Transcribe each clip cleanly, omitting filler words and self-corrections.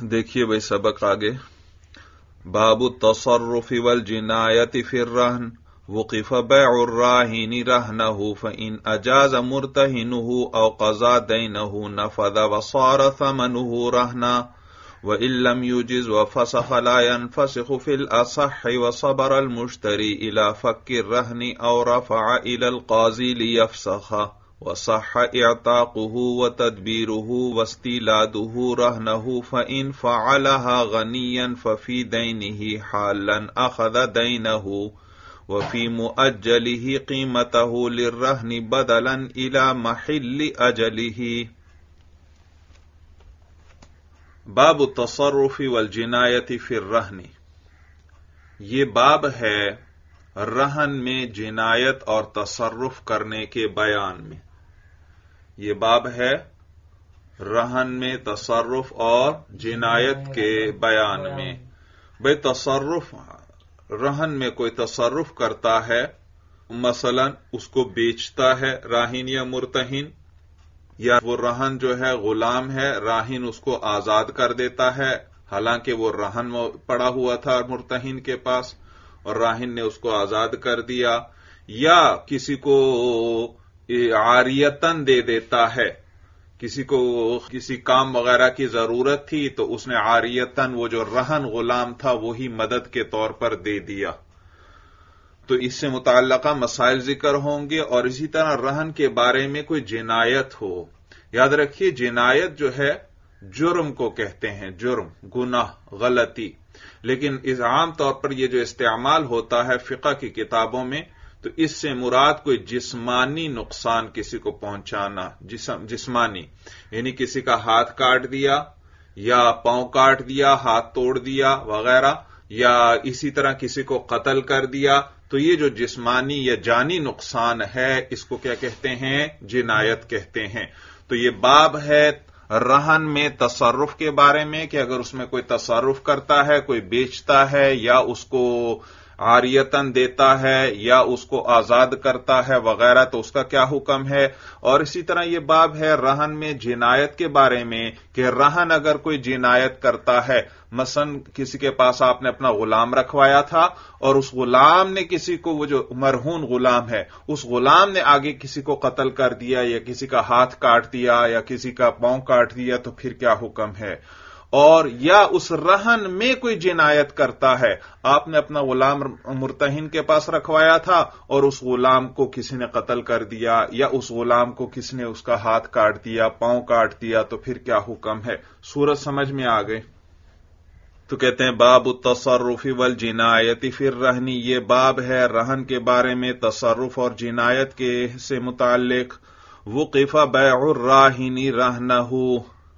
देखिए भाई सबक आगे। बाबु तसर्रुफ वल जिनायत फिर रहन वक़िफ़ बैउ राहिन रहनहु फ़इन अजाज़ मुर्तहिनुहु औ क़ज़ा दैनहु नफ़ज़ व सार थमनुहु रहना व इल्लम युजिज़ व फसख़ ला यनफ़सिख़ु फ़िल असह्हि व सबर अल मुश्तरी इला फ़क्कि रहनि औ रफ़अ इला अल क़ाज़ी लियफ़सख़ व सह्ह इअताक़ुहु व तदबीरुहु व इस्तिलादुहु रहनहु फ़इन फ़अलहा गनिय्यन फ़फ़ी दैनिही हालन अख़ज़ दैनहु व फ़ी मुअज्जलिही क़ीमतहु लिर्रहनि बदलन इला महिल्लि अजलिही। बाबु तसर्रुफ़ि वल जिनायति फ़िर रहनि, ये बाब है रहन में जिनायत और तसर्रुफ करने के बयान में। ये बाब है रहन में तसर्रुफ और जिनायत के बयान में। भाई तसर्रुफ, रहन में कोई तसर्रुफ करता है, मसलन उसको बेचता है राहिन या मुर्तहिन, या वो रहन जो है गुलाम है, राहिन उसको आजाद कर देता है, हालांकि वो रहन पड़ा हुआ था मुर्तहिन के पास और राहिन ने उसको आजाद कर दिया, या किसी को आरियतन दे देता है, किसी को किसी काम वगैरह की जरूरत थी तो उसने आरियतन वो जो रहन गुलाम था वही मदद के तौर पर दे दिया। तो इससे मुताल्लिका मसाइल जिक्र होंगे। और इसी तरह रहन के बारे में कोई जिनायत हो, याद रखिए जिनायत जो है जुर्म को कहते हैं, जुर्म, गुनाह, गलती। लेकिन इस आम तौर पर यह जो इस्तेमाल होता है फिक़ह की किताबों में, तो इससे मुराद कोई जिस्मानी नुकसान किसी को पहुंचाना, जिस्मानी यानी किसी का हाथ काट दिया या पांव काट दिया, हाथ तोड़ दिया वगैरह, या इसी तरह किसी को कत्ल कर दिया। तो ये जो जिस्मानी या जानी नुकसान है इसको क्या कहते हैं? जिनायत कहते हैं। तो ये बाब है रहन में तसर्रुफ के बारे में कि अगर उसमें कोई तसर्रुफ करता है, कोई बेचता है या उसको आरियतन देता है या उसको आजाद करता है वगैरह, तो उसका क्या हुक्म है। और इसी तरह यह बाब है रहन में जिनायत के बारे में कि रहन अगर कोई जिनायत करता है, मसलन किसी के पास आपने अपना गुलाम रखवाया था और उस गुलाम ने किसी को, वो जो मरहून गुलाम है, उस गुलाम ने आगे किसी को कत्ल कर दिया या किसी का हाथ काट दिया या किसी का पांव काट दिया, तो फिर क्या हुक्म है। और या उस रहन में कोई जिनायत करता है, आपने अपना गुलाम मुर्तहिन के पास रखवाया था और उस गुलाम को किसी ने कत्ल कर दिया या उस गुलाम को किसी ने उसका हाथ काट दिया, पांव काट दिया, तो फिर क्या हुक्म है। सूरत समझ में आ गई। तो कहते हैं बाबु तसर्रुफ़ वल जिनायत फिर रहनी, ये बाब है रहन के बारे में तसर्रुफ और जिनायत के से मुताल्लिक। वक़िफ़ बैउ राहिनी रहनहु,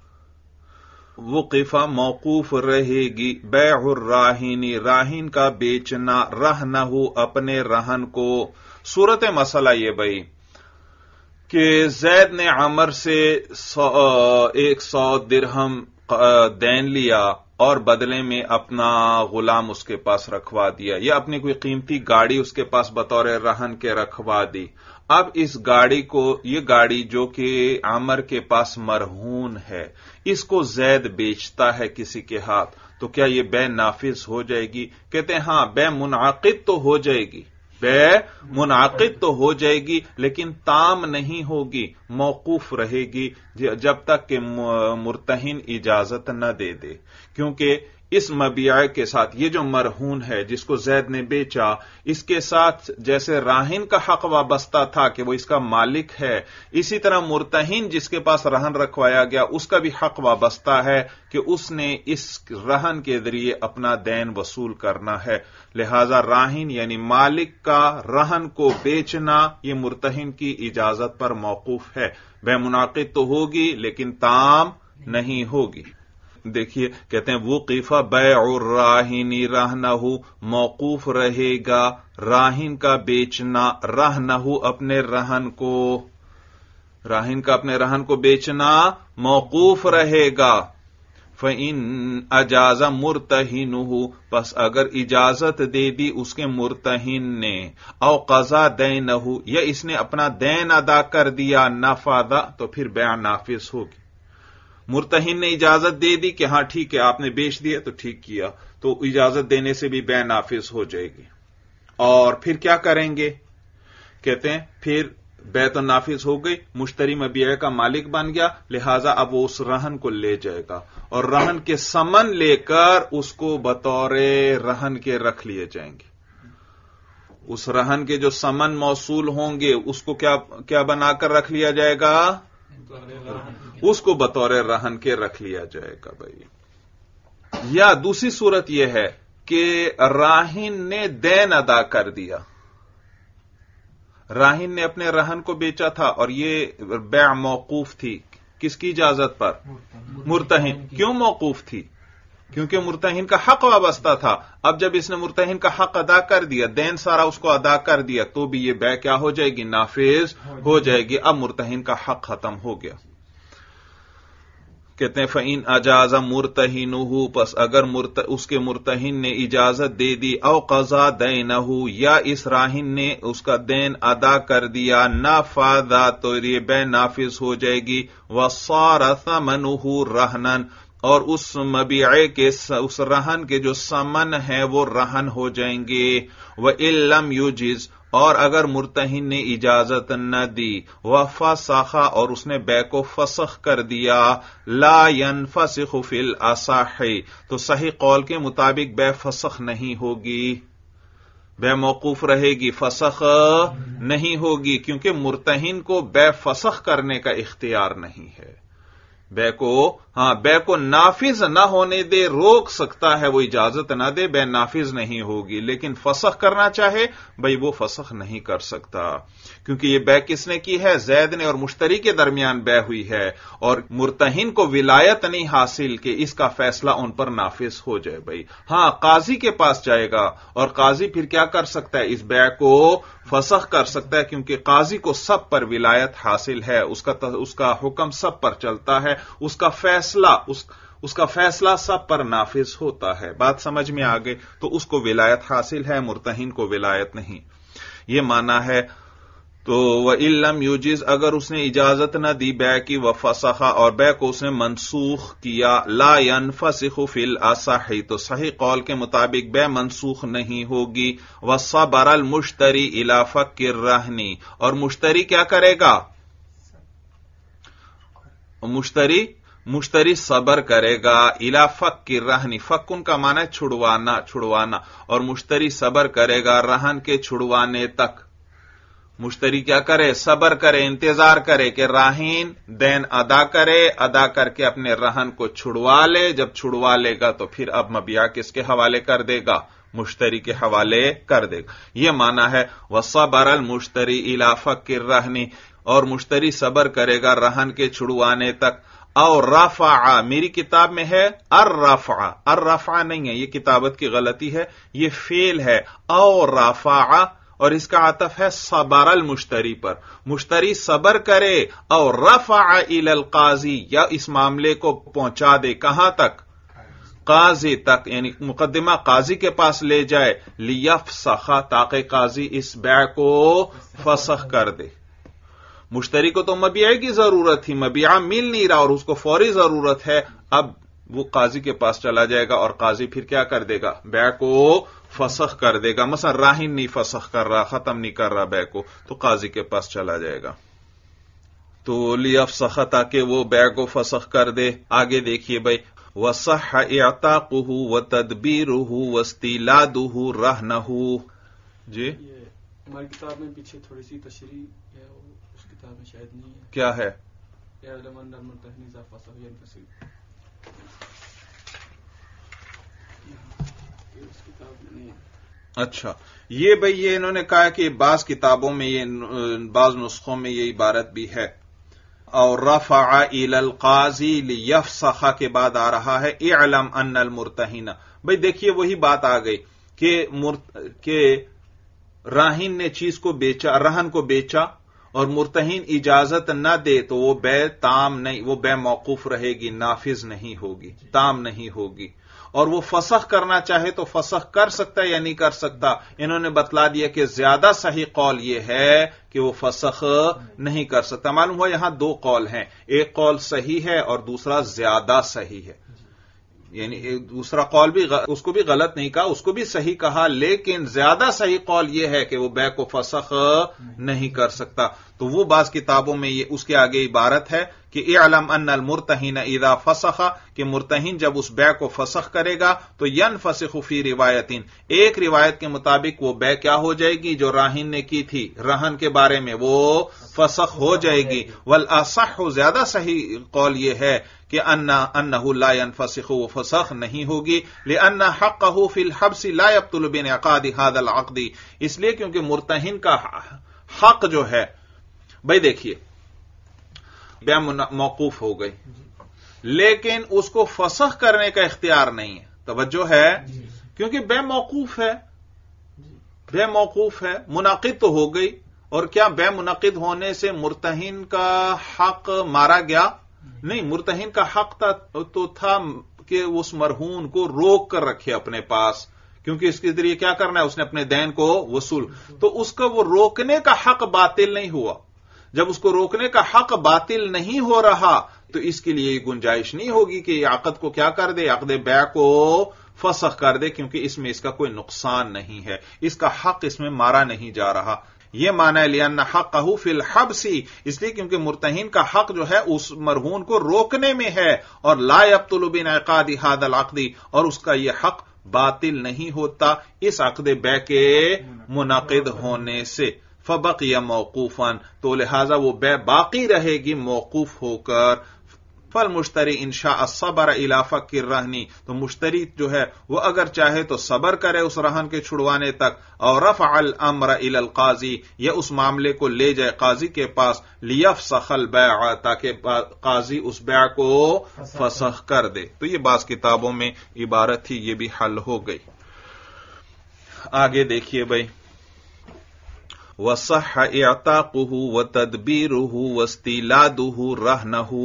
वक़िफ़ा मौकूफ रहेगी, बैउ राहिनी राहिन का बेचना, रहनहु अपने रहन को। सूरत मसला ये भाई कि जैद ने अमर से 100 दिरहम देन लिया और बदले में अपना गुलाम उसके पास रखवा दिया, या अपनी कोई कीमती गाड़ी उसके पास बतौर रहन के रखवा दी। अब इस गाड़ी को, ये गाड़ी जो कि आमर के पास मरहून है, इसको जैद बेचता है किसी के हाथ, तो क्या ये बै नाफिज हो जाएगी? कहते हैं हां, बै मुनाकिद तो हो जाएगी, बै मुनाकिद तो हो जाएगी, लेकिन ताम नहीं होगी, मौकूफ रहेगी जब तक कि मुर्तहिन इजाजत न दे दे। क्योंकि इस मबिया के साथ ये जो मरहून है जिसको जैद ने बेचा, इसके साथ जैसे राहिन का हक वाबस्ता था कि वो इसका मालिक है, इसी तरह मुर्तहिन जिसके पास रहन रखवाया गया उसका भी हक वाबस्ता है कि उसने इस रहन के जरिए अपना दैन वसूल करना है। लिहाजा राहिन यानी मालिक का रहन को बेचना ये मुर्तहिन की इजाजत पर मौकूफ है। बेमुनाकिद तो होगी लेकिन ताम नहीं होगी। देखिए कहते हैं वक़िफ़ा बैउ राहिनी रहनहु, मौकूफ रहेगा राहिन का बेचना, रहनहु अपने रहन को, राहिन का अपने रहन को बेचना मौकूफ रहेगा। फ़इन अजाज़ा मुर्तहिनुहु, बस अगर इजाजत दे दी उसके मुर्तहिन ने, औ क़ज़ा दैनहु, या इसने अपना दैन अदा कर दिया, नफ़ादा, तो फिर बैअ नाफिज होगी। مرتہن نے اجازت دے دی کہ ہاں ٹھیک ہے آپ نے بیچ دیا تو ٹھیک کیا، تو اجازت دینے سے بھی بے نافذ ہو جائے گی۔ اور پھر کیا کریں گے؟ کہتے ہیں پھر بے تو نافذ ہو گئی، مشتری مبیع کا مالک بن گیا، لہذا اب وہ اس رہن کو لے جائے گا اور رہن کے ثمن لے کر اس کو بطور رہن کے رکھ لیے جائیں گے۔ اس رہن کے جو ثمن موصول ہوں گے اس کو کیا بنا کر رکھ لیا جائے گا؟ اس کو بطور رہن کے رکھ لیا جائے گا بھائی۔ یا دوسری صورت یہ ہے کہ راہن نے دین ادا کر دیا، راہن نے اپنے رہن کو بیچا تھا اور یہ بیع موقوف تھی، کس کی اجازت پر؟ مرتہن۔ کیوں موقوف تھی؟ کیونکہ مرتہن کا حق وابستہ تھا۔ اب جب اس نے مرتہن کا حق ادا کر دیا، دین سارا اس کو ادا کر دیا، تو بھی یہ بیع کیا ہو جائے گی؟ نافذ ہو جائے گی۔ اب مرتہن کا حق ختم ہو گیا۔ کہتے ہیں فَإِنْ أَجَازَ مُرْتَهِنُهُ، پس اگر اس کے مرتہن نے اجازت دے دی، او قضا دینہو، یا اس راہن نے اس کا دین ادا کر دیا، نفذ، تو یہ بے نافذ ہو جائے گی۔ وَصَارَ ثَمَنُهُ رَهْنًا، اور اس مبیعے کے اس رہن کے جو ثمن ہے وہ رہن ہو جائیں گے۔ وَإِن لَّمْ يُجِزْ، اور اگر مرتہن نے اجازت نہ دی، وَفَسَخَ، اور اس نے بے کو فسخ کر دیا، لا ينفسخ فی الاصح، تو صحیح قول کے مطابق بے فسخ نہیں ہوگی، بے موقوف رہے گی، فسخ نہیں ہوگی، کیونکہ مرتہن کو بے فسخ کرنے کا اختیار نہیں ہے۔ بے کو نافذ نہ ہونے دے، روک سکتا ہے، وہ اجازت نہ دے، بے نافذ نہیں ہوگی، لیکن فسخ کرنا چاہے بھئی وہ فسخ نہیں کر سکتا، کیونکہ یہ بے کس نے کی ہے؟ زید نے، اور مشتری کے درمیان بے ہوئی ہے، اور مرتہن کو ولایت نہیں حاصل کہ اس کا فیصلہ ان پر نافذ ہو جائے بھئی۔ ہاں قاضی کے پاس جائے گا اور قاضی پھر کیا کر سکتا ہے؟ اس بے کو فسخ کر سکتا ہے، کیونکہ قاضی کو سب پر ولایت حاصل ہے، اس کا حکم سب پر چلتا ہے، اس کا فیصلہ سب پر نافذ ہوتا ہے۔ بات سمجھ میں آ گئی؟ تو اس کو ولایت حاصل ہے، مرتہن کو ولایت نہیں، یہ معنی ہے۔ تو وَإِن لَّمْ يُجِزْ، اگر اس نے اجازت نہ دی بے کی، وَفَسَخَ، اور بے کو اس نے منسوخ کیا، لا ينفسخ فی الاصح، تو صحیح قول کے مطابق بے منسوخ نہیں ہوگی۔ وَصَبَرَ الْمُشْتَرِي إِلَى فَكِّ الرَّهْنِ، اور مشتری کیا کرے گا؟ مشتری صبر کرے گا، الی فک الرہن، فکن کا معنی ہے چھڑوانا، اور مشتری صبر کرے گا رہن کے چھڑوانے تک۔ مشتری کیا کرے؟ صبر کرے، انتظار کرے کہ راہن دین ادا کر کے اپنے رہن کو چھڑوا لے، جب چھڑوا لے گا تو پھر اب مبیع کس کے حوالے کر دے گا؟ مشتری کے حوالے کر دے گا۔ یہ معنی ہے وَصَبَرَ الْمُشْتَرِي إِلَى فَكِّ الرَّهْنِ، اور مشتری صبر کرے گا رہن کے چھڑوانے تک۔ او رفع، میری کتاب میں ہے الرفع نہیں ہے، یہ کتابت کی غلطی ہے، یہ فعل ہے۔ او رفع، اور اس کا عطف ہے صبر المشتری پر، مشتری صبر کرے، او رفع الی القاضی، یا اس معاملے کو پہنچا دے کہاں تک؟ قاضی تک، یعنی مقدمہ قاضی کے پاس لے جائے، لیفسخ، تاکہ قاضی اس بیع کو فسخ کر دے۔ مشتری کو تو مبیع کی ضرورت تھی، مبیع مل نہیں رہا اور اس کو فوری ضرورت ہے، اب وہ قاضی کے پاس چلا جائے گا اور قاضی پھر کیا کر دے گا؟ بیع کو فسخ کر دے گا۔ مثلا راہن نہیں فسخ کر رہا، ختم نہیں کر رہا بیع کو، تو قاضی کے پاس چلا جائے گا۔ تو لیفسخ، تاکہ وہ بیع کو فسخ کر دے۔ آگے دیکھیے بھائی، وصح اعتاقہ وتدبیرہ واستیلادہ رہنہ، جی ہماری کتاب میں پیچھے تھوڑی سی تشریح ہے، اس کتاب میں شاید نہیں ہے۔ کیا ہے؟ اچھا، یہ بھئی یہ انہوں نے کہا کہ بعض کتابوں میں، بعض نسخوں میں یہ عبارت بھی ہے، اور رفع الی القاضی لیفسخ کے بعد آ رہا ہے اعلم ان المرتہن۔ بھئی دیکھیے وہی بات آ گئی کہ راہن نے چیز کو بیچا، رہن کو بیچا، اور مرتہن اجازت نہ دے تو وہ بے تام نہیں، وہ بے موقوف رہے گی، نافذ نہیں ہوگی، تام نہیں ہوگی۔ اور وہ فسخ کرنا چاہے تو فسخ کر سکتا ہے یا نہیں کر سکتا؟ انہوں نے بتلا دیا کہ زیادہ صحیح قول یہ ہے کہ وہ فسخ نہیں کر سکتا۔ معلوم ہوا یہاں دو قول ہیں، ایک قول صحیح ہے اور دوسرا زیادہ صحیح ہے، یعنی دوسرا قول بھی اس کو بھی غلط نہیں کہا، اس کو بھی صحیح کہا، لیکن زیادہ صحیح قول یہ ہے کہ وہ بے کو فسخ نہیں کر سکتا۔ تو وہ بعض کتابوں میں یہ اس کے آگے عبارت ہے کہ اعلم ان المرتہن اذا فسخ، کہ مرتہن جب اس بے کو فسخ کرے گا تو ينفسخ فی روایتین، ایک روایت کے مطابق وہ بے کیا ہو جائے گی جو راہن نے کی تھی رہن کے بارے میں، وہ فسخ ہو جائے گی۔ والاصح، زیادہ صحیح قول یہ ہے کہ انه لا ينفسخ، وہ فسخ نہیں ہوگی، لان حقه فی الحبس لا يبطل بانعقاد هذا العقد، اس لیے کیونکہ مرتہن کا حق جو ہے، بھائی دیکھیے بے موقوف ہو گئی لیکن اس کو فسخ کرنے کا اختیار نہیں ہے، توجہ ہے، کیونکہ بے موقوف ہے، بے موقوف ہے، منعقد تو ہو گئی، اور کیا بے منعقد ہونے سے مرتہن کا حق مارا گیا؟ نہیں، مرتہن کا حق تو تھا کہ اس مرہون کو روک کر رکھے اپنے پاس، کیونکہ اس کے ذریعے کیا کرنا ہے، اس نے اپنے دین کو وصول، تو اس کا وہ روکنے کا حق باطل نہیں ہوا۔ جب اس کو روکنے کا حق باطل نہیں ہو رہا تو اس کے لیے گنجائش نہیں ہوگی کہ یہ عقد کو کیا کر دے، عقد بیع کو فسخ کر دے، کیونکہ اس میں اس کا کوئی نقصان نہیں ہے، اس کا حق اس میں مارا نہیں جا رہا۔ یہ معنی ہے لأن حقه فی الحبس، اس لیے کیونکہ مرتہن کا حق جو ہے اس مرہون کو روکنے میں ہے، اور لا یبطل بانعقاد هذا العقد، اور اس کا یہ حق باطل نہیں ہوتا اس عقد بیع کے منعقد ہونے سے۔ فبقی موقوفا، تو لہذا وہ بیع باقی رہے گی موقوف ہو کر۔ فالمشتری ان شاء الصبر الی فک الرہن، تو مشتری جو ہے وہ اگر چاہے تو صبر کرے اس رہن کے چھڑوانے تک، اور رفع الامر الی القاضی، یا اس معاملے کو لے جائے قاضی کے پاس، لیفسخ البیع، تاکہ قاضی اس بیع کو فسخ کر دے۔ تو یہ بعض کتابوں میں عبارت تھی، یہ بھی حل ہو گئی۔ آگے دیکھیے بھائی، وصح اعتاقه وتدبیره واستیلاده رہنه،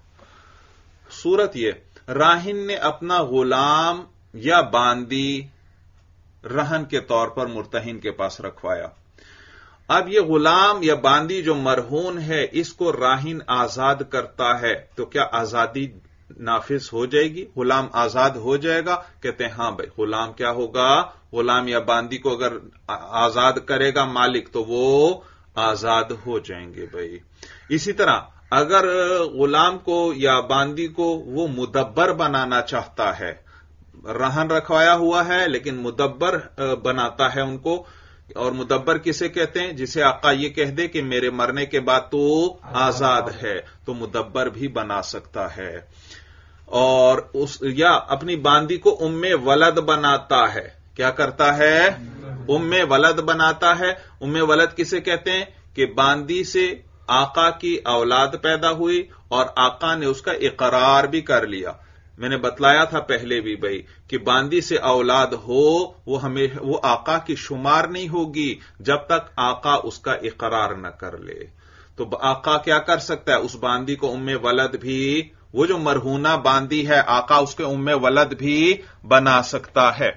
صورت یہ راہن نے اپنا غلام یا باندی رہن کے طور پر مرتہن کے پاس رکھوایا۔ اب یہ غلام یا باندی جو مرہون ہے اس کو راہن آزاد کرتا ہے تو کیا آزادی نافذ ہو جائے گی؟ غلام آزاد ہو جائے گا؟ کہتے ہیں ہاں بھائی، غلام کیا ہوگا، غلام یا باندی کو اگر آزاد کرے گا مالک تو وہ آزاد ہو جائیں گے بھائی۔ اسی طرح اگر غلام کو یا باندی کو وہ مدبر بنانا چاہتا ہے، رہن رکھوایا ہوا ہے لیکن مدبر بناتا ہے ان کو، اور مدبر کسے کہتے ہیں؟ جسے آقا یہ کہہ دے کہ میرے مرنے کے بعد تو آزاد ہے، تو مدبر بھی بنا سکتا ہے۔ اور یا اپنی باندی کو ام ولد بناتا ہے، کیا کرتا ہے؟ ام ولد بناتا ہے۔ ام ولد کسے کہتے ہیں؟ کہ باندی سے آقا کی اولاد پیدا ہوئی اور آقا نے اس کا اقرار بھی کر لیا۔ میں نے بتلایا تھا پہلے بھی بھائی کہ باندی سے اولاد ہو وہ آقا کی شمار نہیں ہوگی جب تک آقا اس کا اقرار نہ کر لے۔ تو آقا کیا کر سکتا ہے؟ اس باندی کو ام ولد بھی، وہ جو مرہونہ باندی ہے آقا اس کے ام ولد بھی بنا سکتا ہے۔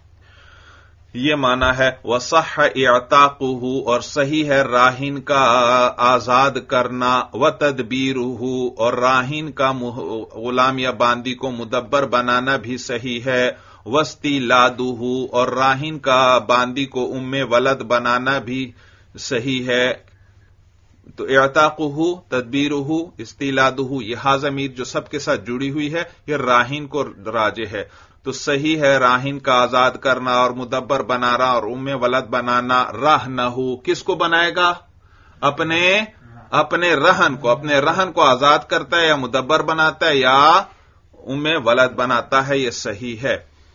یہ معنی ہے وصح اعتاقه، اور صحیح ہے راہن کا آزاد کرنا، وتدبیرہ، اور راہن کا غلام یا باندی کو مدبر بنانا بھی صحیح ہے، واستیلادہ، اور راہن کا باندی کو ام ولد بنانا بھی صحیح ہے۔ تو اعتاقہ، تدبیرہ، استیلادہ، یہ ہا ضمیر جو سب کے ساتھ جڑی ہوئی ہے یہ راہن کو راجع ہے، تو صحیح ہے راہن کا آزاد کرنا اور مدبر بنانا اور ام ولد بنانا۔ رہنہ، کس کو بنائے گا؟ اپنے رہن کو، اپنے رہن کو آزاد کرتا ہے یا مدبر بناتا ہے یا ام ولد بناتا ہے، یہ صحیح ہے۔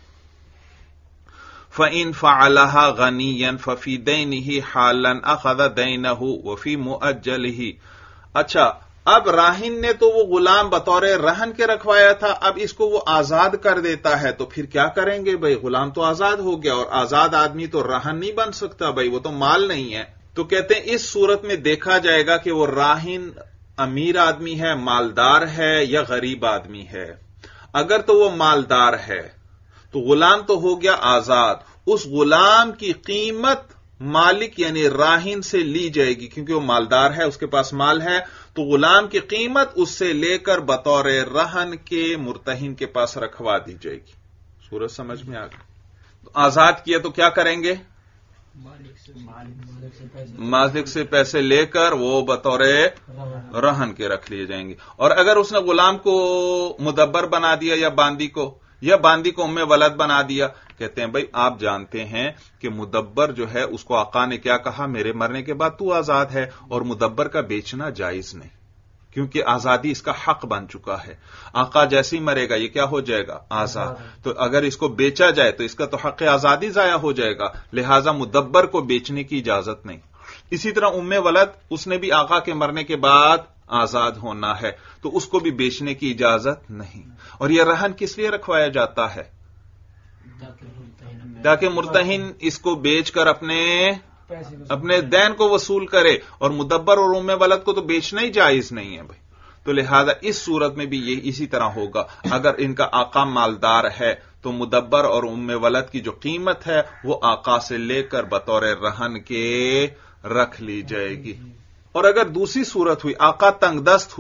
فَإِن فَعَلَهَا غَنِيًّا فَفِي دَيْنِهِ حَالًا أَخَذَ دَيْنَهُ وَفِي مُؤَجَّلِهِ۔ اچھا، اب راہن نے تو وہ غلام بطور رہن کے رکھوایا تھا، اب اس کو وہ آزاد کر دیتا ہے تو پھر کیا کریں گے بھائی؟ غلام تو آزاد ہو گیا، اور آزاد آدمی تو رہن نہیں بن سکتا بھائی، وہ تو مال نہیں ہے۔ تو کہتے ہیں اس صورت میں دیکھا جائے گا کہ وہ راہن امیر آدمی ہے، مالدار ہے، یا غریب آدمی ہے۔ اگر تو وہ مالدار ہے تو غلام تو ہو گیا آزاد، اس غلام کی قیمت مالک یعنی راہن سے لی جائے گی کیونکہ وہ مالدار ہے، اس کے پاس مال ہے، تو غلام کی قیمت اس سے لے کر بطور رہن کے مرتہن کے پاس رکھوا دی جائے گی۔ صورت سمجھ میں آ گئی؟ آزاد کیا تو کیا کریں گے؟ مالک سے پیسے لے کر وہ بطور رہن کے رکھ لیے جائیں گے۔ اور اگر اس نے غلام کو مدبر بنا دیا یا باندی کو ام ولد بنا دیا، کہتے ہیں بھائی آپ جانتے ہیں کہ مدبر جو ہے اس کو آقا نے کیا کہا، میرے مرنے کے بعد تو آزاد ہے، اور مدبر کا بیچنا جائز نہیں کیونکہ آزادی اس کا حق بن چکا ہے۔ آقا جیسے ہی مرے گا یہ کیا ہو جائے گا؟ آزاد۔ تو اگر اس کو بیچا جائے تو اس کا تو حق آزادی ضائع ہو جائے گا، لہذا مدبر کو بیچنے کی اجازت نہیں۔ اسی طرح ام ولد، اس نے بھی آقا کے مرنے کے بعد آزاد ہونا ہے تو اس کو بھی بیچنے کی اجازت نہیں۔ اور یہ رہن کس لیے رکھوایا جاتا ہے؟ تاکہ مرتہن اس کو بیچ کر اپنے دین کو وصول کرے، اور مدبر اور ام ولد کو تو بیچنا ہی جائز نہیں ہے بھائی۔ تو لہذا اس صورت میں بھی یہ اسی طرح ہوگا، اگر ان کا آقا مالدار ہے تو مدبر اور ام ولد کی جو قیمت ہے وہ آقا سے لے کر بطور رہن کے رکھ لی جائے گی۔ اور اگر دوسری صورت ہوئی، آقا تنگ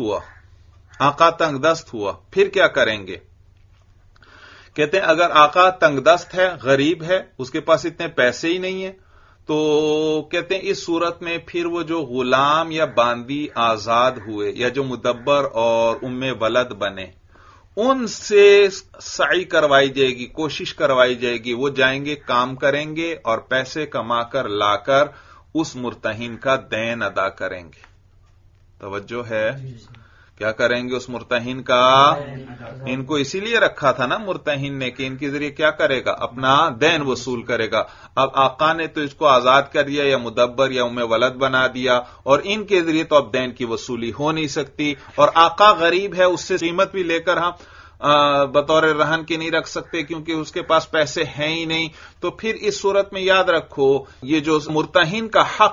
دست ہوا، پھر کیا کریں گے؟ کہتے ہیں اگر آقا تنگ دست ہے، غریب ہے، اس کے پاس اتنے پیسے ہی نہیں ہیں، تو کہتے ہیں اس صورت میں پھر وہ جو غلام یا باندی آزاد ہوئے یا جو مدبر اور ام ولد بنے، ان سے سعی کروائی جائے گی، کوشش کروائی جائے گی، وہ جائیں گے، کام کریں گے اور پیسے کما کر لا کر اس مرتہن کا دین ادا کریں گے۔ توجہ ہے؟ کیا کریں گے؟ اس مرتہن کا، ان کو اسی لیے رکھا تھا نا مرتہن نے کہ ان کے ذریعے کیا کرے گا؟ اپنا دین وصول کرے گا۔ اب آقا نے تو اس کو آزاد کر دیا یا مدبر یا ام ولد بنا دیا، اور ان کے ذریعے تو اب دین کی وصولی ہو نہیں سکتی، اور آقا غریب ہے، اس سے قیمت بھی لے کر ہم بطور رہن کے نہیں رکھ سکتے کیونکہ اس کے پاس پیسے ہیں ہی نہیں۔ تو پھر اس صورت میں یاد رکھو، یہ جو مرتہن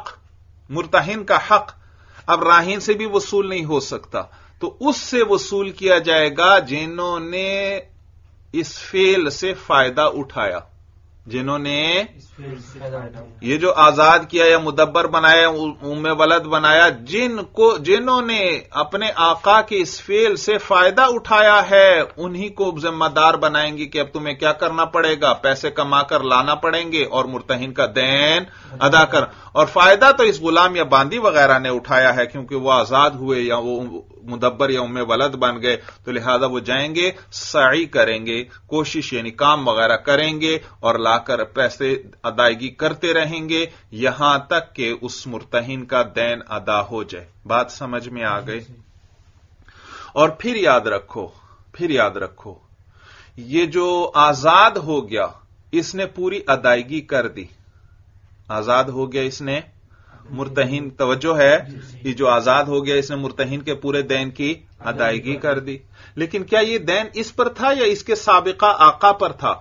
کا حق اب راہن سے بھی وصول نہیں ہو سکتا، تو اس سے وصول کیا جائے گا جنہوں نے اس فعل سے فائدہ اٹھایا، جنہوں نے یہ جو آزاد کیا یا مدبر بنایا، ام ولد بنایا، جنہوں نے اپنے آقا کے اس فعل سے فائدہ اٹھایا ہے، انہی کو ذمہ دار بنائیں گے کہ اب تمہیں کیا کرنا پڑے گا؟ پیسے کما کر لانا پڑیں گے اور مرتہن کا دین ادا کر۔ اور فائدہ تو اس غلام یا باندی وغیرہ نے اٹھایا ہے کیونکہ وہ آزاد ہوئے یا وہ مدبر یا ام ولد بن گئے، تو لہذا وہ جائیں گے، سعی کریں گے، کوشش یعنی کام وغیرہ کریں گے اور لا کر پیسے ادائیگی کرتے رہیں گے یہاں تک کہ اس مرتہن کا دین ادا ہو جائے۔ بات سمجھ میں آ گئی؟ اور پھر یاد رکھو یہ جو آزاد ہو گیا اس نے پوری ادائیگی کر دی، آزاد ہو گیا اس نے مرتہن، توجہ ہے، یہ جو آزاد ہو گیا اس نے مرتہن کے پورے دین کی ادائیگی کر دی، لیکن کیا یہ دین اس پر تھا یا اس کے سابقہ آقا پر تھا؟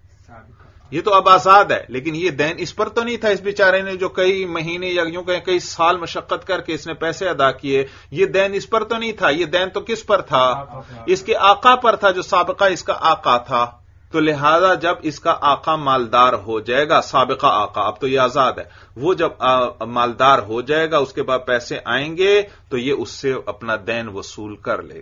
یہ تو اب آزاد ہے، لیکن یہ دین اس پر تو نہیں تھا، اس بیچارے نے جو کئی مہینے یا یوں کہیں کئی سال مشقت کر کے اس نے پیسے ادا کیے، یہ دین اس پر تو نہیں تھا، یہ دین تو کس پر تھا؟ اس کے آقا پر تھا جو سابقہ اس کا آقا تھا۔ تو لہذا جب اس کا آقا مالدار ہو جائے گا، سابقہ آقا، اب تو یہ آزاد ہے، وہ جب مالدار ہو جائے گا، اس کے بعد پیسے آئیں گے تو یہ اس سے اپنا دین وصول کر لے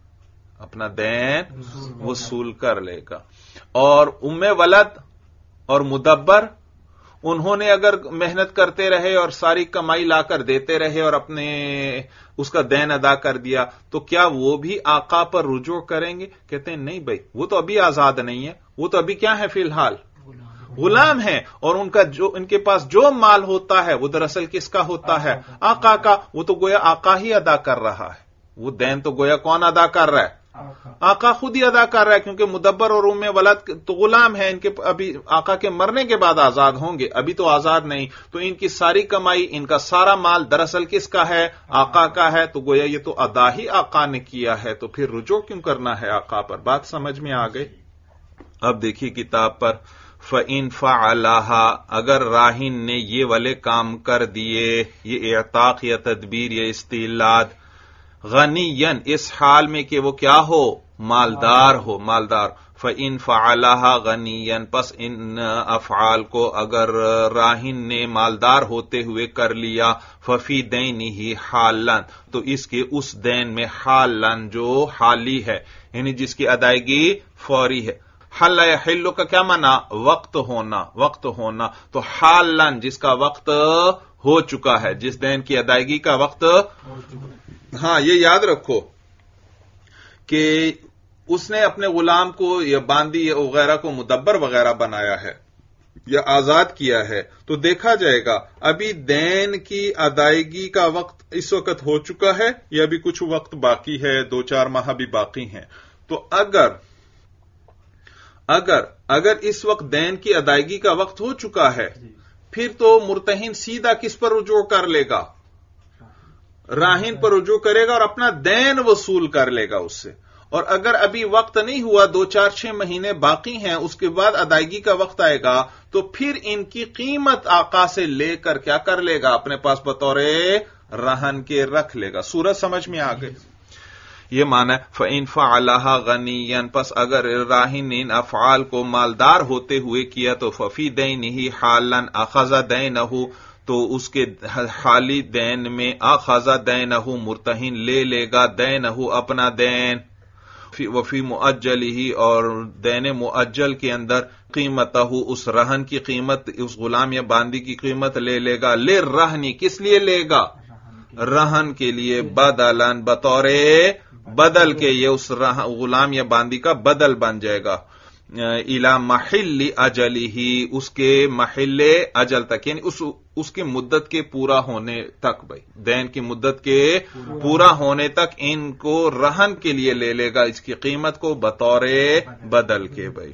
گا، اور ام ولد اور مدبر انہوں نے اگر محنت کرتے رہے اور ساری کمائی لا کر دیتے رہے اور اپنے اس کا دین ادا کر دیا، تو کیا وہ بھی آقا پر رجوع کریں گے؟ کہتے ہیں نہیں بھائی، وہ تو ابھی آزاد نہیں ہے، وہ تو ابھی کیا ہے؟ فی الحال غلام ہے، اور ان کے پاس جو مال ہوتا ہے وہ دراصل کس کا ہوتا ہے؟ آقا کا۔ وہ تو گویا آقا ہی ادا کر رہا ہے، وہ دین تو گویا کون ادا کر رہا ہے؟ آقا خود ہی ادا کر رہا ہے، کیونکہ مدبر اور ام ولد تو غلام ہے، ان کے ابھی آقا کے مرنے کے بعد آزاد ہوں گے، ابھی تو آزاد نہیں، تو ان کی ساری کمائی، ان کا سارا مال دراصل کس کا ہے؟ آقا کا ہے، تو گویا یہ تو ادا ہی آقا نے کیا ہے، تو پھر رجوع کیوں کرنا ہے آقا پر؟ بات سمجھ میں آ گئی؟ اب دیکھیے کتاب پر، فَإِن فَعَلَهَا، اگر راہن نے یہ والے کام کر دیے، یہ اعتاق یا تدبیر یا استیلاد، غنیًا، اس حال میں کہ وہ کیا ہو؟ مالدار ہو، مالدار. فَإِن فَعَلَهَا غَنِيًّا، پس ان افعال کو اگر راہن نے مالدار ہوتے ہوئے کر لیا، فَفِي دَيْنِهِ حَالًا، تو اس کے اس دین میں حالًا جو حالی ہے، یعنی جس کی ادائیگی فوری ہے. حل یحل کا کیا معنی؟ وقت ہونا، وقت ہونا. تو حالًا جس کا وقت ہو چکا ہے، جس دین کی ادائیگی کا وقت. ہاں یہ یاد رکھو کہ اس نے اپنے غلام کو یا باندی وغیرہ کو مدبر وغیرہ بنایا ہے یا آزاد کیا ہے، تو دیکھا جائے گا ابھی دین کی ادائیگی کا وقت اس وقت ہو چکا ہے یا ابھی کچھ وقت باقی ہے، 2-4 ماہ بھی باقی ہیں. تو اگر اس وقت دین کی ادائیگی کا وقت ہو چکا ہے، پھر تو مرتہن سیدھا کس پر رجوع کر لے گا؟ راہن پر رجوع کرے گا اور اپنا دین وصول کر لے گا اس سے. اور اگر ابھی وقت نہیں ہوا، 2-4-6 مہینے باقی ہیں، اس کے بعد ادائیگی کا وقت آئے گا، تو پھر ان کی قیمت آقا سے لے کر کیا کر لے گا؟ اپنے پاس بطور رہن کے رکھ لے گا. سورج سمجھ میں آ گئی؟ یہ معنی ہے فَإِن فَعَلَهَا غَنِيًّا، پس اگر راہن نے ان افعال کو مالدار ہوتے ہوئے کیا تو فَفِي دَيْنِهِ حَالًا أَخَذَ دَيْنَهُ، تو اس کے حالی دین میں أَخَذَ دَيْنَهُ، مرتہن لے لے گا دَيْنَهُ اپنا دین. وفی مؤجلہ، اور دین مؤجل کے اندر قیمتہ، اس رہن کی قیمت، اس غلام یا باندی کی قیمت لے لے گا. للرہن، کس لیے لے گا؟ رہن کے لیے. بدلاً، بطور بدل کے، یہ اس غلام یا باندی کا بدل بن جائے گا. الی محل اجلہ، اس کے محل اجل تک، یعنی اس کی مدت کے پورا ہونے تک. بھائی دین کی مدت کے پورا ہونے تک ان کو رہن کے لیے لے لے گا، اس کی قیمت کو بطور بدل کے. بھائی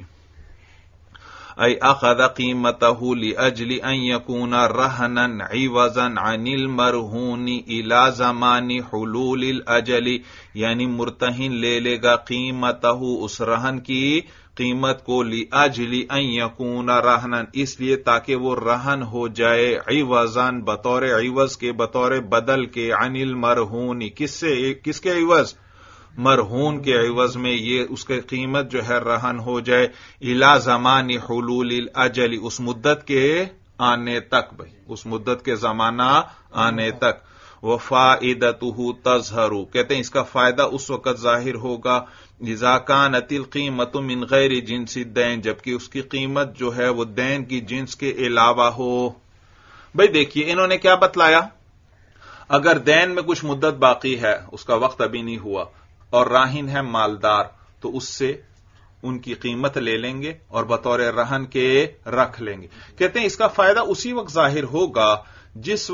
ای اخذ قیمتہ لاجل ان یکون رہنا عوضا عن المرہون الی زمان حلول الاجل، یعنی مرتہن لے لے گا قیمتہ، اس رہن کی قیمت کو، لاجل ان یکون رہنا، اس لیے تاکہ وہ رہن ہو جائے، عوضا بطور عوض کے، بطور بدل کے، عن المرہون، کس کے عوض؟ مرہون کے عوض میں یہ اس کی قیمت جو ہے رہن ہو جائے. الی زمان حلول الاجل، اس مدت کے آنے تک. بھائی اس مدت کے زمانہ آنے تک. وفائدتہ تظہر، کہتے ہیں اس کا فائدہ اس وقت ظاہر ہوگا اذا کانت القیمت من غیر جنس الدین، جبکہ اس کی قیمت جو ہے وہ دین کی جنس کے علاوہ ہو. بھائی دیکھیے انہوں نے کیا بتلایا، اگر دین میں کچھ مدت باقی ہے، اس کا وقت ابھی نہیں ہوا، اور راہن ہے مالدار، تو اس سے ان کی قیمت لے لیں گے اور بطور رہن کے رکھ لیں گے. کہتے ہیں اس کا فائدہ اسی وقت ظاہر ہوگا جس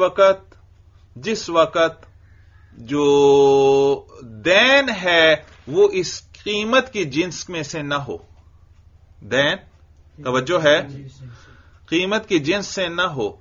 وقت جو دین ہے وہ اس قیمت کی جنس میں سے نہ ہو. دین، توجہ ہے، قیمت کی جنس سے نہ ہو.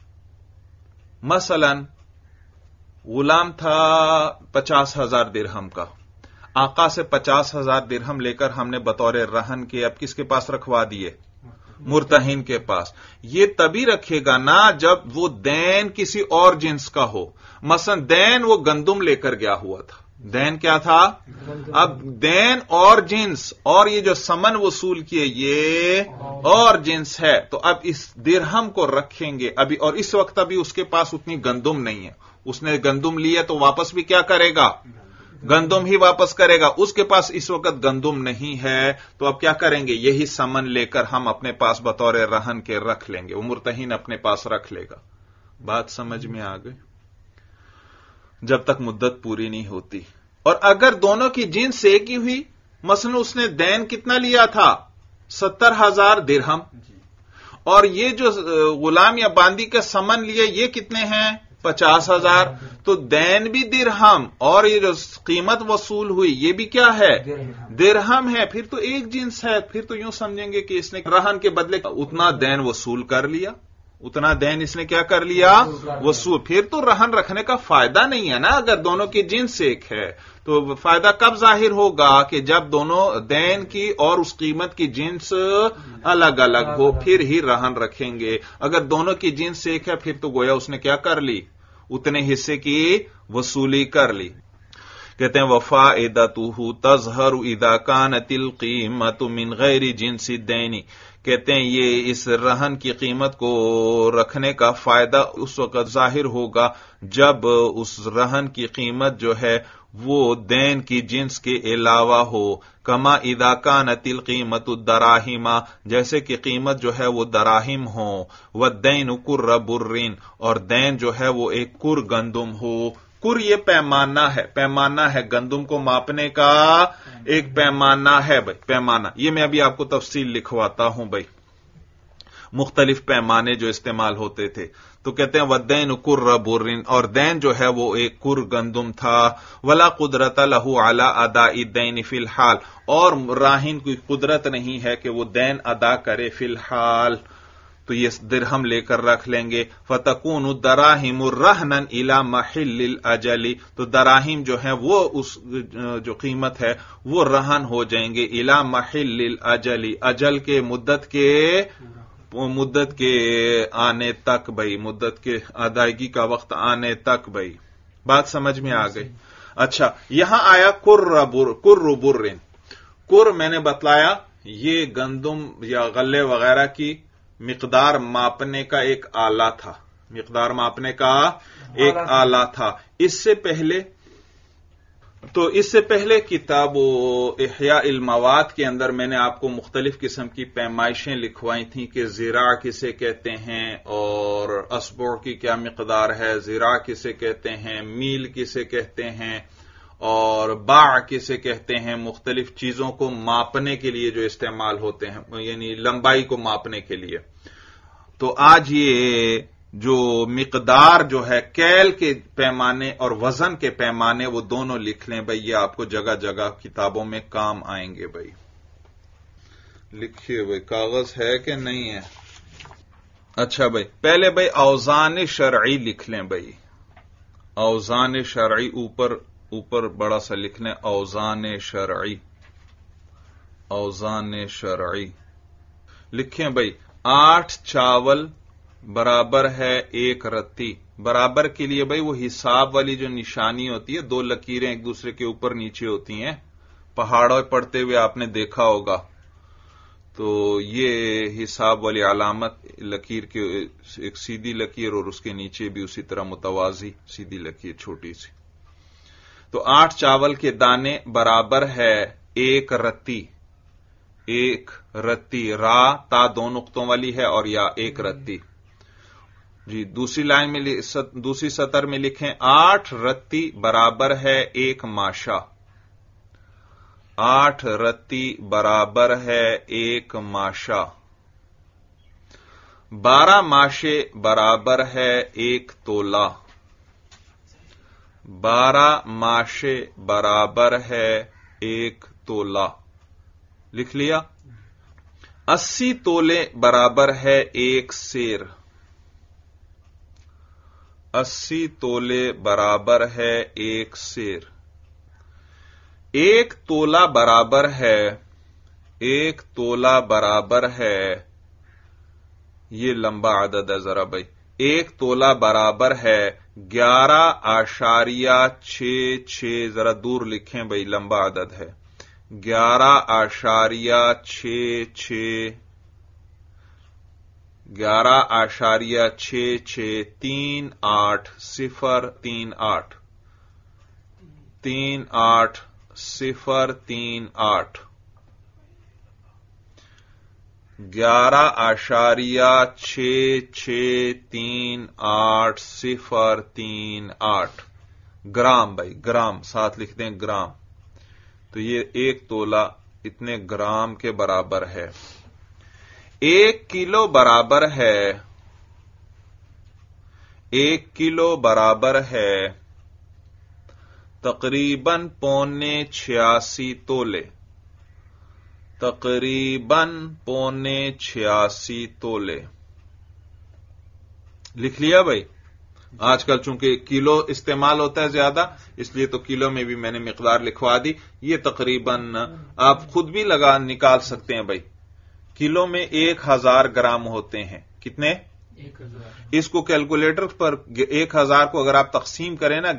مثلا غلام تھا 50,000 درہم کا، آقا سے 50,000 درہم لے کر ہم نے بطور رہن کے اب کس کے پاس رکھوا دیے؟ مرتہن کے پاس. یہ تبھی رکھے گا نا جب وہ دین کسی اور جنس کا ہو. مثلا دین وہ گندم لے کر گیا ہوا تھا، دین کیا تھا؟ اب دین اور جنس، اور یہ جو سمن وصول کیے یہ اور جنس ہے، تو اب اس درہم کو رکھیں گے ابھی، اور اس وقت ابھی اس کے پاس اتنی گندم نہیں ہے. اس نے گندم لیا تو واپس بھی کیا کرے گا؟ گندم ہی واپس کرے گا. اس کے پاس اس وقت گندم نہیں ہے، تو اب کیا کریں گے؟ یہی سمن لے کر ہم اپنے پاس بطور رہن کے رکھ لیں گے، وہ مرتہن اپنے پاس رکھ لے گا. بات سمجھ میں آ گئی؟ جب تک مدت پوری نہیں ہوتی. اور اگر دونوں کی جنس ایک ہی ہوئی، مثلا اس نے دین کتنا لیا تھا؟ 70,000 درہم، اور یہ جو غلام یا باندی کا سمن لیا یہ کتنے ہیں؟ 50,000. تو دین بھی درہم اور یہ جو قیمت وصول ہوئی یہ بھی کیا ہے؟ درہم ہے. پھر تو ایک جنس ہے. پھر تو یوں سمجھیں گے کہ اس نے رہن کے بدلے اتنا دین وصول کر لیا، اتنا دین اس نے کیا کر لیا؟ وصول. پھر تو رہن رکھنے کا فائدہ نہیں ہے نا اگر دونوں کی جنس ایک ہے. تو فائدہ کب ظاہر ہوگا؟ کہ جب دونوں دین کی اور اس قیمت کی جنس الگ الگ ہو، پھر ہی رہن رکھیں گے. اگر دونوں کی جنس ایک ہے پھر تو گویا اس نے کیا کر لی؟ اتنے حصے کی وصولی کر لی. کہتے ہیں وفائدتہ تظہر اذا کانت القیمت من غیر جنس الدین، کہتے ہیں یہ اس رہن کی قیمت کو رکھنے کا فائدہ اس وقت ظاہر ہوگا جب اس رہن کی قیمت جو ہے وہ دین کی جنس کے علاوہ ہو، کما اذا کانت القیمت الدراہم، جیسے کہ قیمت جو ہے وہ دراہم ہو، والدین کر برین، اور دین جو ہے وہ ایک کر گندم ہو۔ کر یہ پیمانہ ہے گندم کو ماپنے کا ایک پیمانہ ہے بھائی، پیمانہ یہ میں ابھی آپ کو تفصیل لکھواتا ہوں بھائی، مختلف پیمانے جو استعمال ہوتے تھے۔ تو کہتے ہیں والدین کر برین، اور دین جو ہے وہ ایک کر گندم تھا، ولا قدرت لہ علی اداء الدین فی الحال، اور راہن کی قدرت نہیں ہے کہ وہ دین ادا کرے فی الحال، تو یہ درہم لے کر رکھ لیں گے۔ فتکون الدراہم رہنا الی محل الاجل، تو دراہم جو ہیں وہ اس جو قیمت ہے وہ رہن ہو جائیں گے الی محل الاجل، اجل کے مدت کے آنے تک بھائی، مدت کے ادائیگی کا وقت آنے تک بھائی، بات سمجھ میں آ گئی۔ اچھا یہاں آیا کر برن، کر میں نے بتلایا یہ گندم یا غلے وغیرہ کی مقدار ماپنے کا ایک آلہ تھا، مقدار ماپنے کا ایک آلہ تھا۔ اس سے پہلے کتاب احیاء المواد کے اندر میں نے آپ کو مختلف قسم کی پیمائشیں لکھوائی تھیں کہ ذراع کسے کہتے ہیں اور اسبوع کی کیا مقدار ہے، ذراع کسے کہتے ہیں، میل کسے کہتے ہیں، اور باع کسے کہتے ہیں، مختلف چیزوں کو ماپنے کے لیے جو استعمال ہوتے ہیں، یعنی لمبائی کو ماپنے کے لیے۔ تو آج یہ جو مقدار جو ہے کیل کے پیمانے اور وزن کے پیمانے وہ دونوں لکھ لیں بھائی، یہ آپ کو جگہ جگہ کتابوں میں کام آئیں گے بھائی، لکھیے بھائی، کاغذ ہے کہ نہیں ہے؟ اچھا بھائی پہلے بھائی اوزان شرعی لکھ لیں بھائی، اوزان شرعی اوپر بڑا سا لکھ لیں، اوزان شرعی، اوزان شرعی لکھیں بھائی۔ 8 چاول برابر ہے 1 رتی، برابر کے لیے بھائی وہ حساب والی جو نشانی ہوتی ہے، 2 لکیریں ایک دوسرے کے اوپر نیچے ہوتی ہیں، پہاڑوں پڑتے ہوئے آپ نے دیکھا ہوگا، تو یہ حساب والی علامت لکیر کے ایک سیدھی لکیر اور اس کے نیچے بھی اسی طرح متوازی سیدھی لکیر چھوٹی سی۔ تو 8 چاول کے دانے برابر ہے 1 رتی، 1 رتی، را تا 2 نقطوں والی ہے اور یا 1 رتی جی۔ دوسری لائن میں دوسری سطر میں لکھیں 8 رتی برابر ہے 1 ماشا، 8 رتی برابر ہے 1 ماشا، 12 ماشے برابر ہے 1 تولہ، 12 ماشے برابر ہے 1 تولہ، لکھ لیا۔ 80 تولے برابر ہے 1 سیر، 80 تولے برابر ہے 1 سیر۔ 1 تولہ برابر ہے، 1 تولہ برابر ہے، یہ لمبا عدد ہے ذرا بھائی، 1 تولہ برابر ہے 11.66، ذرا دور لکھیں بھائی، لمبا عدد ہے، 11.66، 11.6638 38038 11.6638 گرام بھائی، گرام ساتھ لکھ دیں گرام، تو یہ 1 تولہ اتنے گرام کے برابر ہے۔ 1 کلو برابر ہے، 1 کلو برابر ہے تقریباً 85 تولے، تقریباً 85 تولے، لکھ لیا بھائی۔ آج کل چونکہ کلو استعمال ہوتا ہے زیادہ، اس لیے تو کلو میں بھی میں نے مقدار لکھوا دی، یہ تقریباً آپ خود بھی نکال سکتے ہیں بھائی، کلو میں 1000 گرام ہوتے ہیں، کتنے؟ اس کو کیلکولیٹر پر 1000 کو اگر آپ تقسیم کریں نا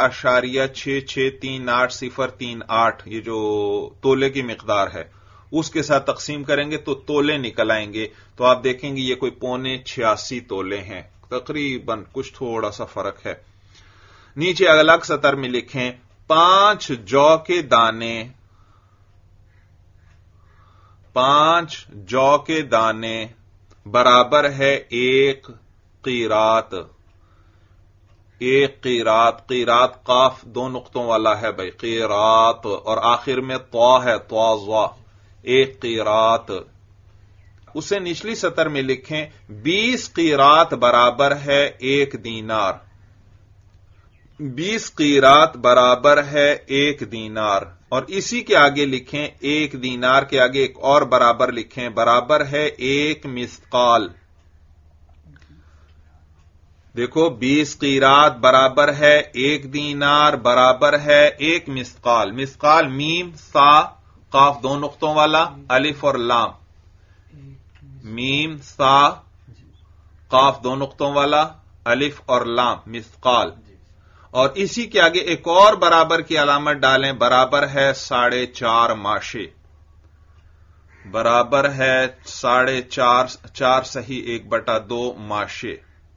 11.663838 یہ جو تولے کی مقدار ہے اس کے ساتھ تقسیم کریں گے تو تولے نکل آئیں گے. تو آپ دیکھیں گے یہ کوئی 85 تولے ہیں تقریباً, کچھ تھوڑا سا فرق ہے. نیچے الگ سطر میں لکھیں 5 جو کے دانے, 5 جو کے دانے برابر ہے 1 قیرات. 1 قیرات, قیرات قاف 2 نقطوں والا ہے بھائی, قیرات, اور آخر میں طا ہے, طا, 1 قیرات. اسے نچلی سطر میں لکھیں 20 قیرات برابر ہے 1 دینار. 20 قیرات برابر ہے 1 دینار, اور اسی کے آگے لکھیں 1 دینار کے آگے ایک اور برابر لکھیں, برابر ہے 1 مثقال. دیکھو 20 قیرات برابر ہے 1 دینار برابر ہے 1 مثقال. مثقال میم سا قاف 2 نقطوں والا, الف اور لام, میم سا قاف 2 نقطوں والا, الف اور لام, مثقال. اور اسی کے آگے ایک اور برابر کی علامت ڈالیں, برابر ہے 4.5 ماشے. برابر ہے 4.5 صحیح 1/2 ماشے,